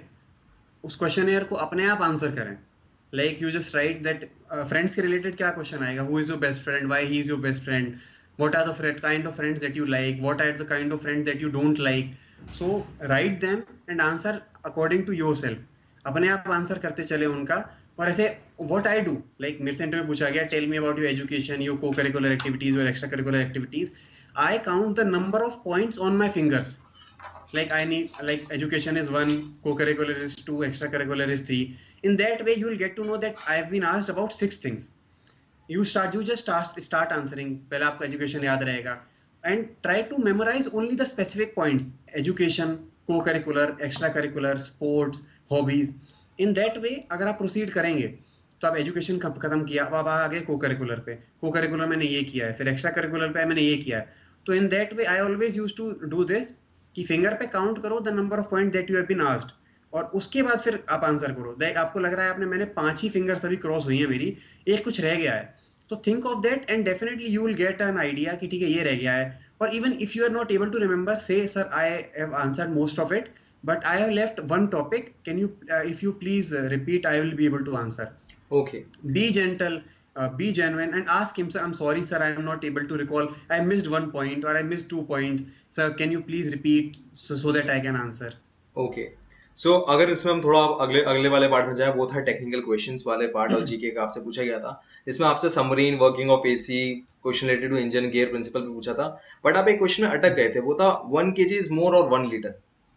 उस क्वेश्चनेयर को अपने आप आंसर करें। Like you just write that friends के रिलेटेड क्या क्वेश्चन आएगा, who is your best friend, why he is your best friend, what are the kind of friends that you like, what are the kind of friends that you don't like. So write them and answer according to yourself. अपने आप answer करते चले उनका। और ऐसे what I do, like मेरे से interview पूछा गया, tell me about your education, your co curricular activities और extra curricular activities. I count the number of points on my fingers. Like I need, like education is one, co-curricular is two, extracurricular is three. In that way, you will get to know that I have been asked about six things. You start, you just start, start answering. पहले आपको education याद रहेगा, and try to memorize only the specific points. Education, co-curricular, extracurricular, sports, hobbies. In that way, अगर आप proceed करेंगे, तो आप education खत्म किया, अब आप आगे को करिकुलर पे, को करिकुलर मैंने ये किया है, फिर एक्स्ट्रा करिकुलर पे मैंने ये किया है। तो in that way I always use to do this कि फिंगर पे काउंट करो the number of point that you have been asked, और उसके बाद फिर आप आंसर करो। दैट आपको लग रहा है आपने मैंने पांच ही फिंगर अभी क्रॉस हुई है मेरी, एक कुछ रह गया है, तो think of that and definitely you will get an idea कि ठीक है ये रह गया है। और even if you are not able to remember, say sir I have answered most of it but I have left one topic, can you if you please repeat, I will be able to answer. Okay. Be gentle, uh, be genuine, and ask him, sir, I'm sorry, sir, I am not able to recall. I missed one point or I missed two points. Sir, can you please repeat so, so that I can answer? Okay. So अगर इसमें हम थोड़ा अगले अगले वाले part में जाए, वो था टेक्निकल क्वेश्चंस वाले पार्ट और जीके का आपसे पूछा गया था। इसमें आपसे submarine working of AC, question related to engine gear principle पे पूछा था, बट आप एक क्वेश्चन में अटक गए थे, वो था one KG is more or one litre.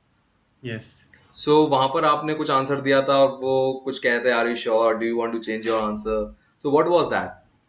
Yes. So so, वहां पर आपने कुछ आंसर दिया था और वो कुछ कहते हैं, are you sure, do you want to change your answer, so what was that?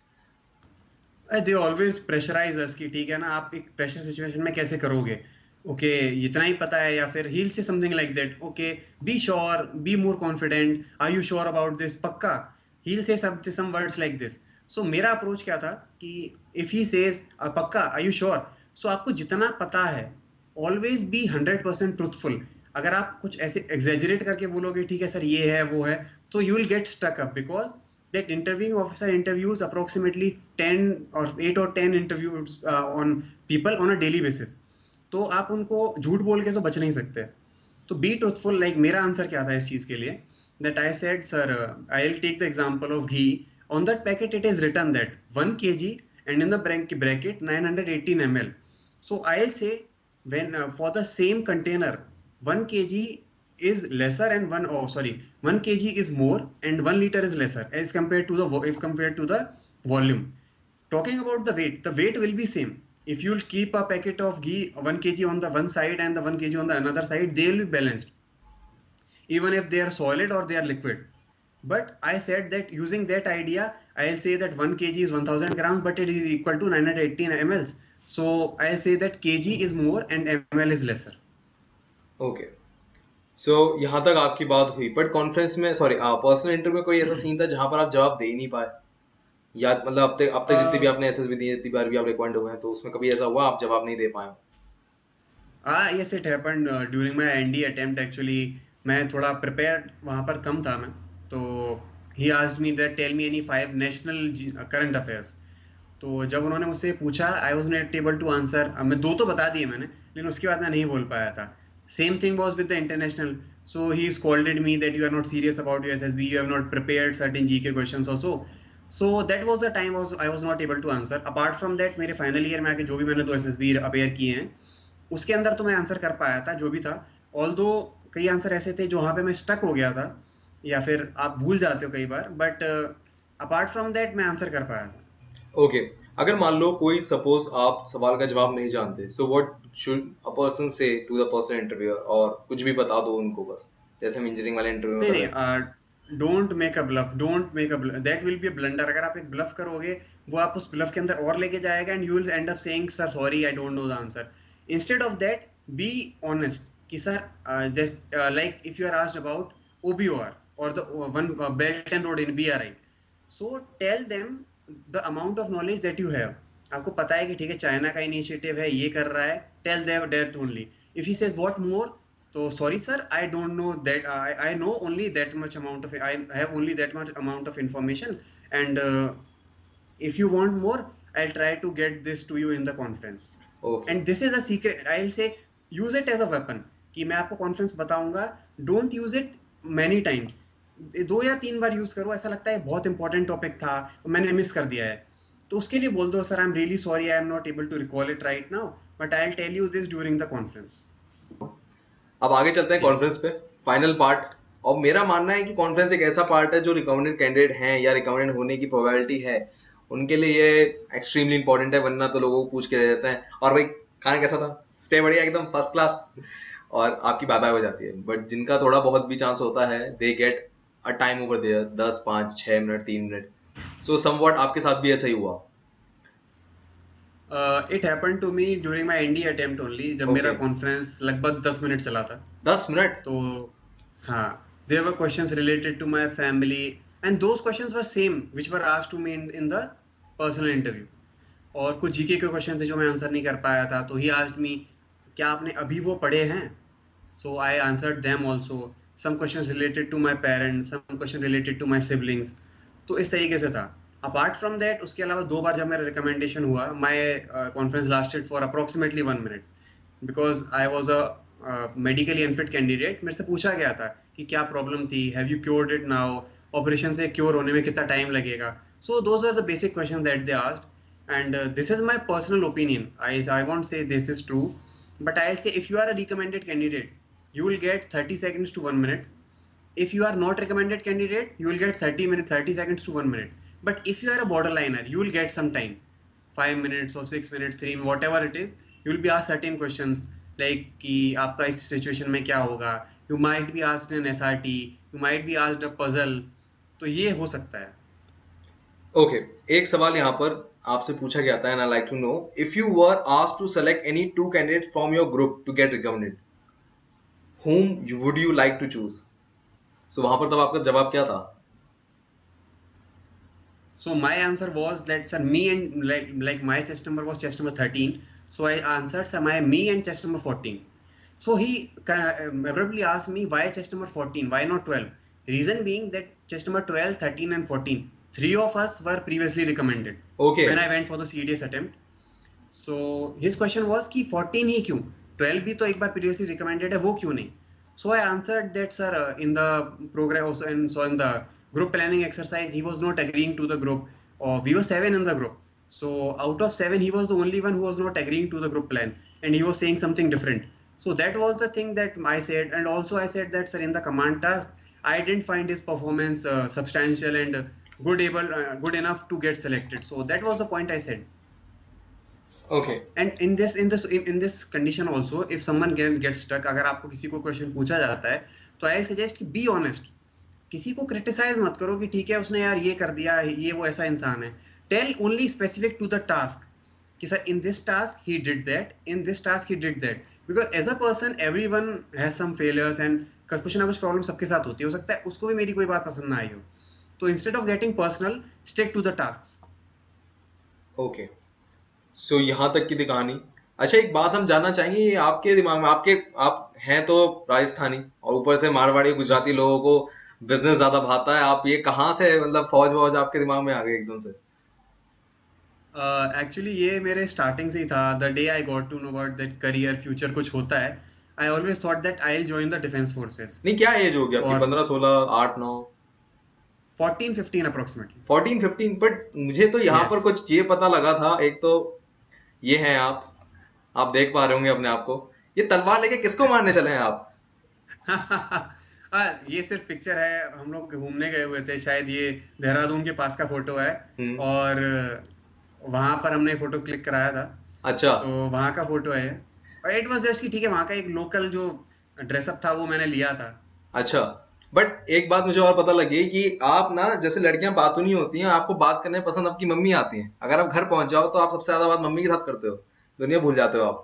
They always pressurise us कि ठीक है ना, आप एक प्रेशर सिचुएशन में कैसे करोगे, ओके okay, इतना ही पता है, या फिर he'll say something like that, okay, be sure, be more confident, are you sure about this, पक्का, he'll say some some words like this. so मेरा अप्रोच क्या था कि if he says पक्का, are you sure, so आपको जितना पता है always be hundred percent truthful. अगर आप कुछ ऐसे एग्जेजरेट करके बोलोगे ठीक है सर ये है वो है, तो you will get stuck up, because that interviewing officer interviews approximately ten or eight और ten interviews on people on a daily basis, तो आप उनको झूठ बोल के तो बच नहीं सकते। तो बी ट्रूथफुल। लाइक मेरा आंसर क्या था इस चीज के लिए, that I said sir I will take the example of ghee, on that packet it is written that one KG and in the bracket nine hundred eighteen M L. So I will say when for the same container one kg is lesser and one oh sorry one kg is more and one liter is lesser as compared to the if compared to the volume. Talking about the weight, the weight will be same. If you'll keep a packet of ghee one kg on the one side and the one kg on the another side, they will be balanced even if they are solid or they are liquid. But I said that using that idea, I'll say that one kg is one thousand grams but it is equal to nine hundred eighteen milliliters. So I'll say that kg is more and ml is lesser. Okay, so यहाँ तक आपकी बात हुई, but conference में, sorry, personal interview में कोई ऐसा scene था जहां पर आप जवाब दे ही नहीं पाए, या मतलब अब तक अब तक जितनी भी uh, आपने एसएसबी दी है, जितनी बार भी आप रिकमेंड हुए हैं, तो उसमें कभी ऐसा हुआ आप जवाब नहीं दे पाए? ah yes, it happened uh, during my N D attempt actually. मैं थोड़ा prepared वहाँ पर कम था मैं, तो he asked me that tell me any five national current affairs. तो जब उन्होंने मुझसे पूछा I was not able to answer, मैं दो तो बता दिए मैंने, लेकिन उसके बाद मैं नहीं बोल पाया था. Same thing was with the international. So he scolded me that you are not serious about your SSB, you have not prepared certain GK questions also. So that was the time I was not able to answer. Apart from that मेरे final year में आके जो भी मैंने दो SSB appear किए हैं उसके अंदर तो मैं आंसर कर पाया था जो भी था. ऑल्दो कई आंसर ऐसे थे जो वहाँ पे मैं स्टक हो गया था, या फिर आप भूल जाते हो कई बार, बट अपार्ट फ्रॉम दैट मैं आंसर कर पाया था. Okay okay. अगर मान लो कोई सपोज आप सवाल का जवाब नहीं जानते, so what should a person say to the person interviewer, और कुछ भी बता दो उनको बस, जैसे हम इंजीनियरिंग वाले इंटरव्यू में. नहीं नहीं, don't make a bluff, don't make a bluff, that will be a blunder. अगर आप एक ब्लफ करोगे वो आप उस ब्लफ के अंदर और लेके जाएगा and you will end up saying sir sorry I don't know the answer. Instead of that be honest कि sir just like if you are asked about OBOR or the one belt and road in BRI, so tell them the amount of knowledge that you have. आपको पता है कि ठीक है China का initiative है, ये कर रहा है, tell them that only. If he says what more, तो sorry sir, I don't know that, I, I know only that much amount of, I have only that much amount of information, and uh, if you want more I'll try to get this to you in the conference. Okay. And this is a secret, I'll say use it as a weapon कि मैं आपको conference बताऊंगा, don't use it many times. दो या तीन बार use करो, ऐसा लगता है बहुत इंपॉर्टेंट टॉपिक था मैंने मिस कर दिया है, तो उसके लिए बोल दो sir I am really sorry I am not able to recall it right now but I will tell you this during the conference. अब आगे चलते हैं कॉन्फ्रेंस पे, फाइनल पार्ट. और मेरा मानना है कि कॉन्फ्रेंस एक ऐसा पार्ट है जो रिकमेंडेड कैंडिडेट हैं या रिकमेंडेड होने की प्रोबेबिलिटी है उनके लिए ये एक्सट्रीमली इंपॉर्टेंट है, वरना तो लोगों को पूछ के दे देते हैं और भाई खाना कैसा था, स्टे बढ़िया एकदम फर्स्ट क्लास, और आपकी बाय बाय हो जाती है. बट जिनका थोड़ा बहुत भी चांस होता है they get a time over there, दस पाँच छः मिनट तीन मिनट. सो समवॉट आपके साथ भी ऐसा ही हुआ? It happened to me during my ND attempt only, जब Okay. मेरा कॉन्फ्रेंस लगभग दस मिनट चला था. दस मिनट? तो हाँ, there were questions related to my family and those questions were same which were asked to me in in the personal interview. और कुछ जीके के क्वेश्चन थे जो मैं आंसर नहीं कर पाया था, तो ही आस्क्ड मी क्या आपने अभी वो पढ़े हैं, so I answered them also. Some questions related to my parents, some question related to my siblings. तो इस तरीके से था. अपार्ट फ्रॉम दैट उसके अलावा दो बार जब मेरा रिकमेंडेशन हुआ, my conference lasted for approximately one minute because I was a medically unfit candidate. मेरे से पूछा गया था कि क्या प्रॉब्लम थी, have you cured it now, operation से क्योर होने में कितना टाइम लगेगा. So those were the basic questions that they asked and this is my personal opinion. I I won't say this is true but I will say if you are a recommended candidate you will get thirty seconds to one minute. If you are not recommended candidate, you will get thirty minutes, thirty seconds to one minute. But if you are a borderliner, you will get some time, five minutes or six minutes, three, whatever it is. You will be asked certain questions like कि आपका इस situation में क्या होगा. You might be asked an S R T, you might be asked a puzzle. तो ये हो सकता है. Okay okay. एक सवाल यहाँ पर आपसे पूछा गया था, and I like to know if you were asked to select any two candidates from your group to get recommended, whom you, would you like to choose? So वहां पर तब आपका जवाब क्या था? So my answer was that sir, me and like like my chest number was chest number thirteen. So I answered sir, my me and chest number fourteen. So he uh, abruptly asked me why chest number fourteen, why not twelve? Reason being that chest number twelve, thirteen and fourteen, three of us were previously recommended. Okay. When I went for the C D S attempt. So his question was कि fourteen ही क्यों? twelve भी तो एक बार previously recommended है, वो क्यों नहीं? So I answered that sir, uh, in the program also, and so in the group planning exercise he was not agreeing to the group. Or we were seven in the group. So out of seven he was the only one who was not agreeing to the group plan and he was saying something different. So that was the thing that I said, and also I said that sir, in the command task I didn't find his performance uh, substantial and good able uh, good enough to get selected. So that was the point I said. Okay. And in this in this in this condition also, if someone get gets stuck, अगर आपको किसी को question पूछा जाता है तो I suggest कि be honest. किसी को क्रिटिसाइज मत करो कि ठीक है उसने यार ये कर दिया, ये वो ऐसा इंसान है. Tell only specific to the task कि sir in this task he did that, in this task he did that, because as a person everyone has some failures and कुछ ना कुछ प्रॉब्लम सबके साथ होती है, हो सकता है उसको भी मेरी कोई बात पसंद ना आई हो, तो instead of getting personal stick to the task. Okay, so यहाँ तक की थी कहानी। अच्छा, एक बात हम जानना चाहेंगे, ये आपके दिमाग में, आपके आप हैं तो राजस्थानी और ऊपर से मारवाड़ी गुजराती लोगों को बिजनेस ज्यादा भाता है, आप ये कहाँ से, मतलब फौज वौज आपके दिमाग में आ गई एकदम से? एक्चुअली uh, ये मेरे स्टार्टिंग से ही था। The day I got to know about that career future कुछ होता है, I always thought that I will join the defence forces. नहीं, क्या एज हो गया आपकी? और पंद्रह सोलह आठ नौ fourteen fifteen approximately. Fourteen fifteen? But मुझे तो यहाँ पर यस। कुछ ये पता लगा था, एक तो ये हैं आप आप देख पा रहे होंगे अपने आप को, ये तलवार लेके किसको मारने चले हैं आप? हाँ, ये सिर्फ पिक्चर है, हम लोग घूमने गए हुए थे, शायद ये देहरादून के पास का फोटो है, हम्म। और वहां पर हमने फोटो क्लिक कराया था, अच्छा तो वहां का फोटो है। और इट वाज जस्ट कि ठीक है, वहां का एक लोकल जो ड्रेसअप था वो मैंने लिया था। अच्छा, बट एक बात मुझे और पता लगी कि आप ना, जैसे लड़कियां बातूं नहीं होती हैं, आपको बात करने पसंद आपकी मम्मी आती हैं। अगर आप घर पहुंच जाओ तो आप सबसे ज्यादा बात मम्मी के साथ करते हो, दुनिया भूल जाते हो आप।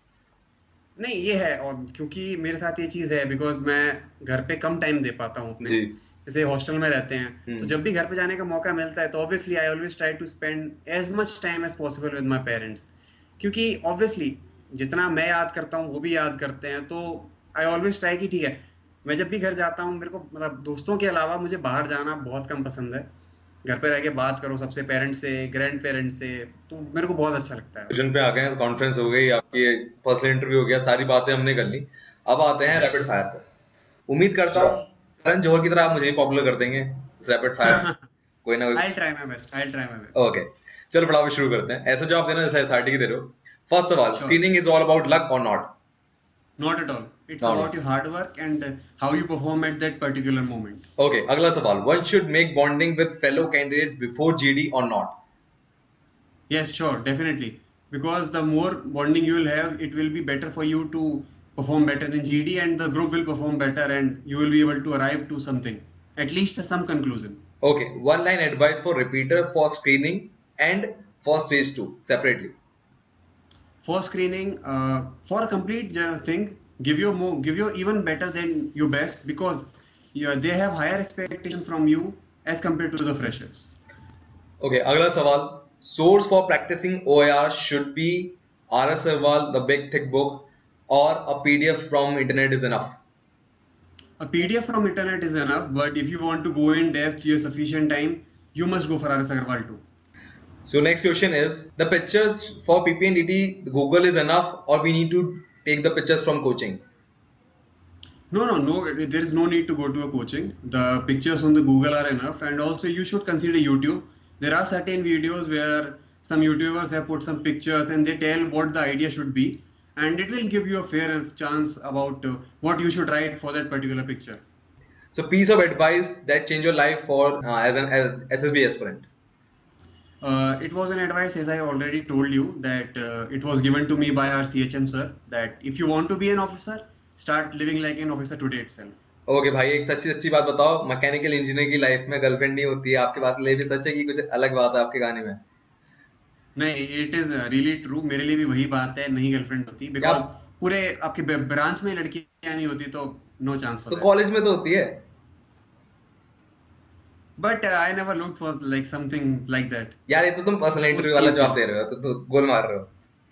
नहीं, ये है, और क्योंकि मेरे साथ ये चीज है, बिकॉज मैं घर पे कम टाइम दे पाता हूँ अपने, जी। जैसे हॉस्टल में रहते हैं, तो हम्म। जब भी घर पे जाने का मौका मिलता है तो obviously I always try to spend as much time as possible with my parents, क्योंकि ऑब्वियसली जितना मैं याद करता हूँ वो भी याद करते हैं, तो आई ऑलवेज ट्राई कि ठीक है, मैं जब भी घर जाता हूँ, मेरे को मतलब दोस्तों के अलावा मुझे बाहर जाना बहुत कम पसंद है। घर पे रह के बात करो सबसे, पेरेंट्स से, ग्रैंड पेरेंट्स से, तो मेरे को बहुत अच्छा लगता है। जन पे आ गए हैं, कॉन्फ्रेंस हो गई आपकी, पर्सनल इंटरव्यू हो गया, सारी बातें हमने कर ली। अब आते हैं रैपिड फायर पर। उम्मीद करता हूँ करण जौहर की तरह आप मुझे भी पॉपुलर कर देंगे रैपिड फायर, कोई ना कोई। I'll try my best. I'll try my best. Okay, चलो फटाफट शुरू करते हैं। ऐसा जवाब देना जैसे एसआरटी की दे रहे हो। फर्स्ट सवाल, Sure. Screening is all about luck or not? Not at all. It's Not about your hard work and uh, how you perform at that particular moment. Okay, अगला सवाल, one should make bonding with fellow candidates before GD or not? Yes, sure, definitely. Because the more bonding you will have, it will be better for you to perform better in G D, and the group will perform better, and you will be able to arrive to something, at least some conclusion. Okay, one line advice for repeater for screening and for stage two separately? For screening, uh, for a complete uh, thing, give your more, give your even better than your best, because yeah, they have higher expectation from you as compared to the freshers. Okay, अगला सवाल, source for practising OAR should be R S Agarwal, the big thick book, or a PDF from internet is enough? A P D F from internet is enough, but if you want to go in depth, you have sufficient time, you must go for R S Agarwal too. So next question is, the pictures for P P N D T, Google is enough, or we need to take the pictures from coaching? No, no, no. There is no need to go to a coaching. The pictures on the Google are enough, and also you should consider YouTube. There are certain videos where some YouTubers have put some pictures and they tell what the idea should be, and it will give you a fair chance about uh, what you should write for that particular picture. So piece of advice that change your life for uh, as an as S S B aspirant? Uh, it was an advice, as I already told you, that uh, it was given to me by our C H M sir, that if you want to be an officer, start living like an officer today itself. Okay okay, भाई, एक सच्ची सच्ची बात बताओ, mechanical engineer की life में girlfriend नहीं होती है, आपके पास ले भी सच है कि कुछ अलग बात है आपके गाने में? नहीं, इट इज रियली ट्रू, मेरे लिए भी वही बात है, नहीं गर्लफ्रेंड होती, बिकॉज पूरे आपके ब्रांच में लड़कियां नहीं होती, तो नो चांस। तो कॉलेज में तो होती है। But I never looked for like something like that. यार, ये तो तुम पर्सनल इंटरव्यू वाला जवाब दे रहे हो, तो तो गोल मार रहे हो।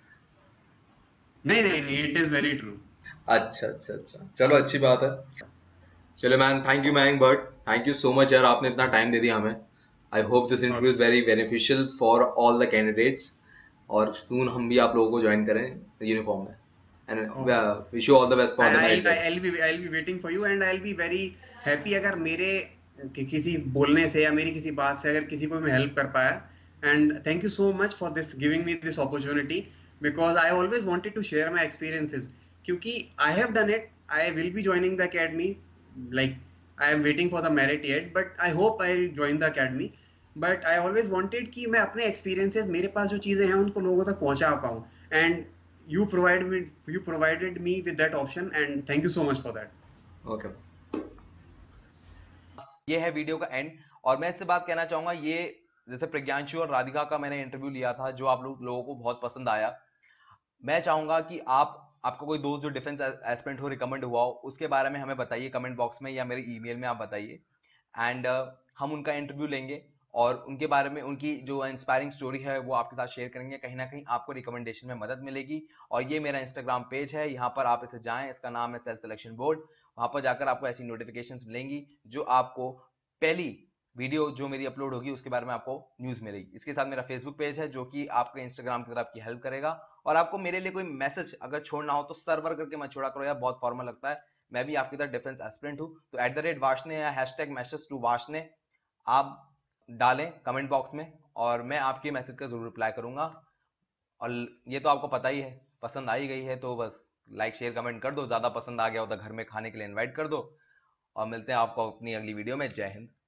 नहीं नहीं नहीं, इट इज वेरी ट्रू। अच्छा अच्छा अच्छा, चलो अच्छी बात है। चलो man, thank you Mayank Bhatt, thank you so much यार, आपने इतना टाइम दे दिया हमें। I hope this interview is very beneficial for all the candidates, और सून हम भी आप लोगों को ज्वाइन करें यूनिफॉर्म में, and wish you all the best for the night. I will be I will be waiting for you, and I will be very happy अगर मेरे कि किसी बोलने से या मेरी किसी बात से अगर किसी को मैं हेल्प कर पाया, and thank you so much for this giving me this opportunity, because I always wanted to share my experiences, क्योंकि I have done it, I will be joining the academy, like I am waiting for the merit yet, but I hope I will join the academy, but I always wanted कि मैं अपने experiences, मेरे पास जो चीज़ें हैं उनको लोगों तक पहुंचा पाऊँ, and you provide you provided me with that option, and thank you so much for that. Okay, ये है वीडियो का एंड, और मैं इससे बात कहना चाहूंगा, ये जैसे प्रज्ञांशु और राधिका का मैंने इंटरव्यू लिया था जो आप लोग लोगों को बहुत पसंद आया। मैं चाहूंगा कि आप आपका कोई दोस्त जो डिफेंस एस्पिरेंट हो, रिकमेंड हुआ हो, उसके बारे में हमें बताइए कमेंट बॉक्स में या मेरे ईमेल में आप बताइए, एंड uh, हम उनका इंटरव्यू लेंगे और उनके बारे में उनकी जो इंस्पायरिंग स्टोरी है वो आपके साथ शेयर करेंगे। कहीं ना कहीं आपको रिकमेंडेशन में मदद मिलेगी। और ये मेरा इंस्टाग्राम पेज है, यहाँ पर आप इसे जाएं, इसका नाम है सेल्फ सिलेक्शन बोर्ड। वहां पर जाकर आपको ऐसी नोटिफिकेशंस मिलेंगी जो आपको पहली वीडियो जो मेरी अपलोड होगी उसके बारे में आपको न्यूज मिलेगी। इसके साथ मेरा फेसबुक पेज है जो कि आपके इंस्टाग्राम की तरह आपकी हेल्प करेगा। और आपको मेरे लिए कोई मैसेज अगर छोड़ना हो तो सर्वर करके मत छोड़ा करो यार, बहुत फॉर्मल लगता है। मैं भी आपकी तरह डिफेंस एस्पिरेंट हूं, तो एट द रेट वाशने या हैशटैग मैसेज टू वाशने आप डालें कमेंट बॉक्स में और मैं आपके मैसेज का जरूर रिप्लाई करूंगा। और ये तो आपको पता ही है, पसंद आई गई है तो बस लाइक शेयर कमेंट कर दो, ज्यादा पसंद आ गया हो तो घर में खाने के लिए इन्वाइट कर दो। और मिलते हैं आपको अपनी अगली वीडियो में। जय हिंद।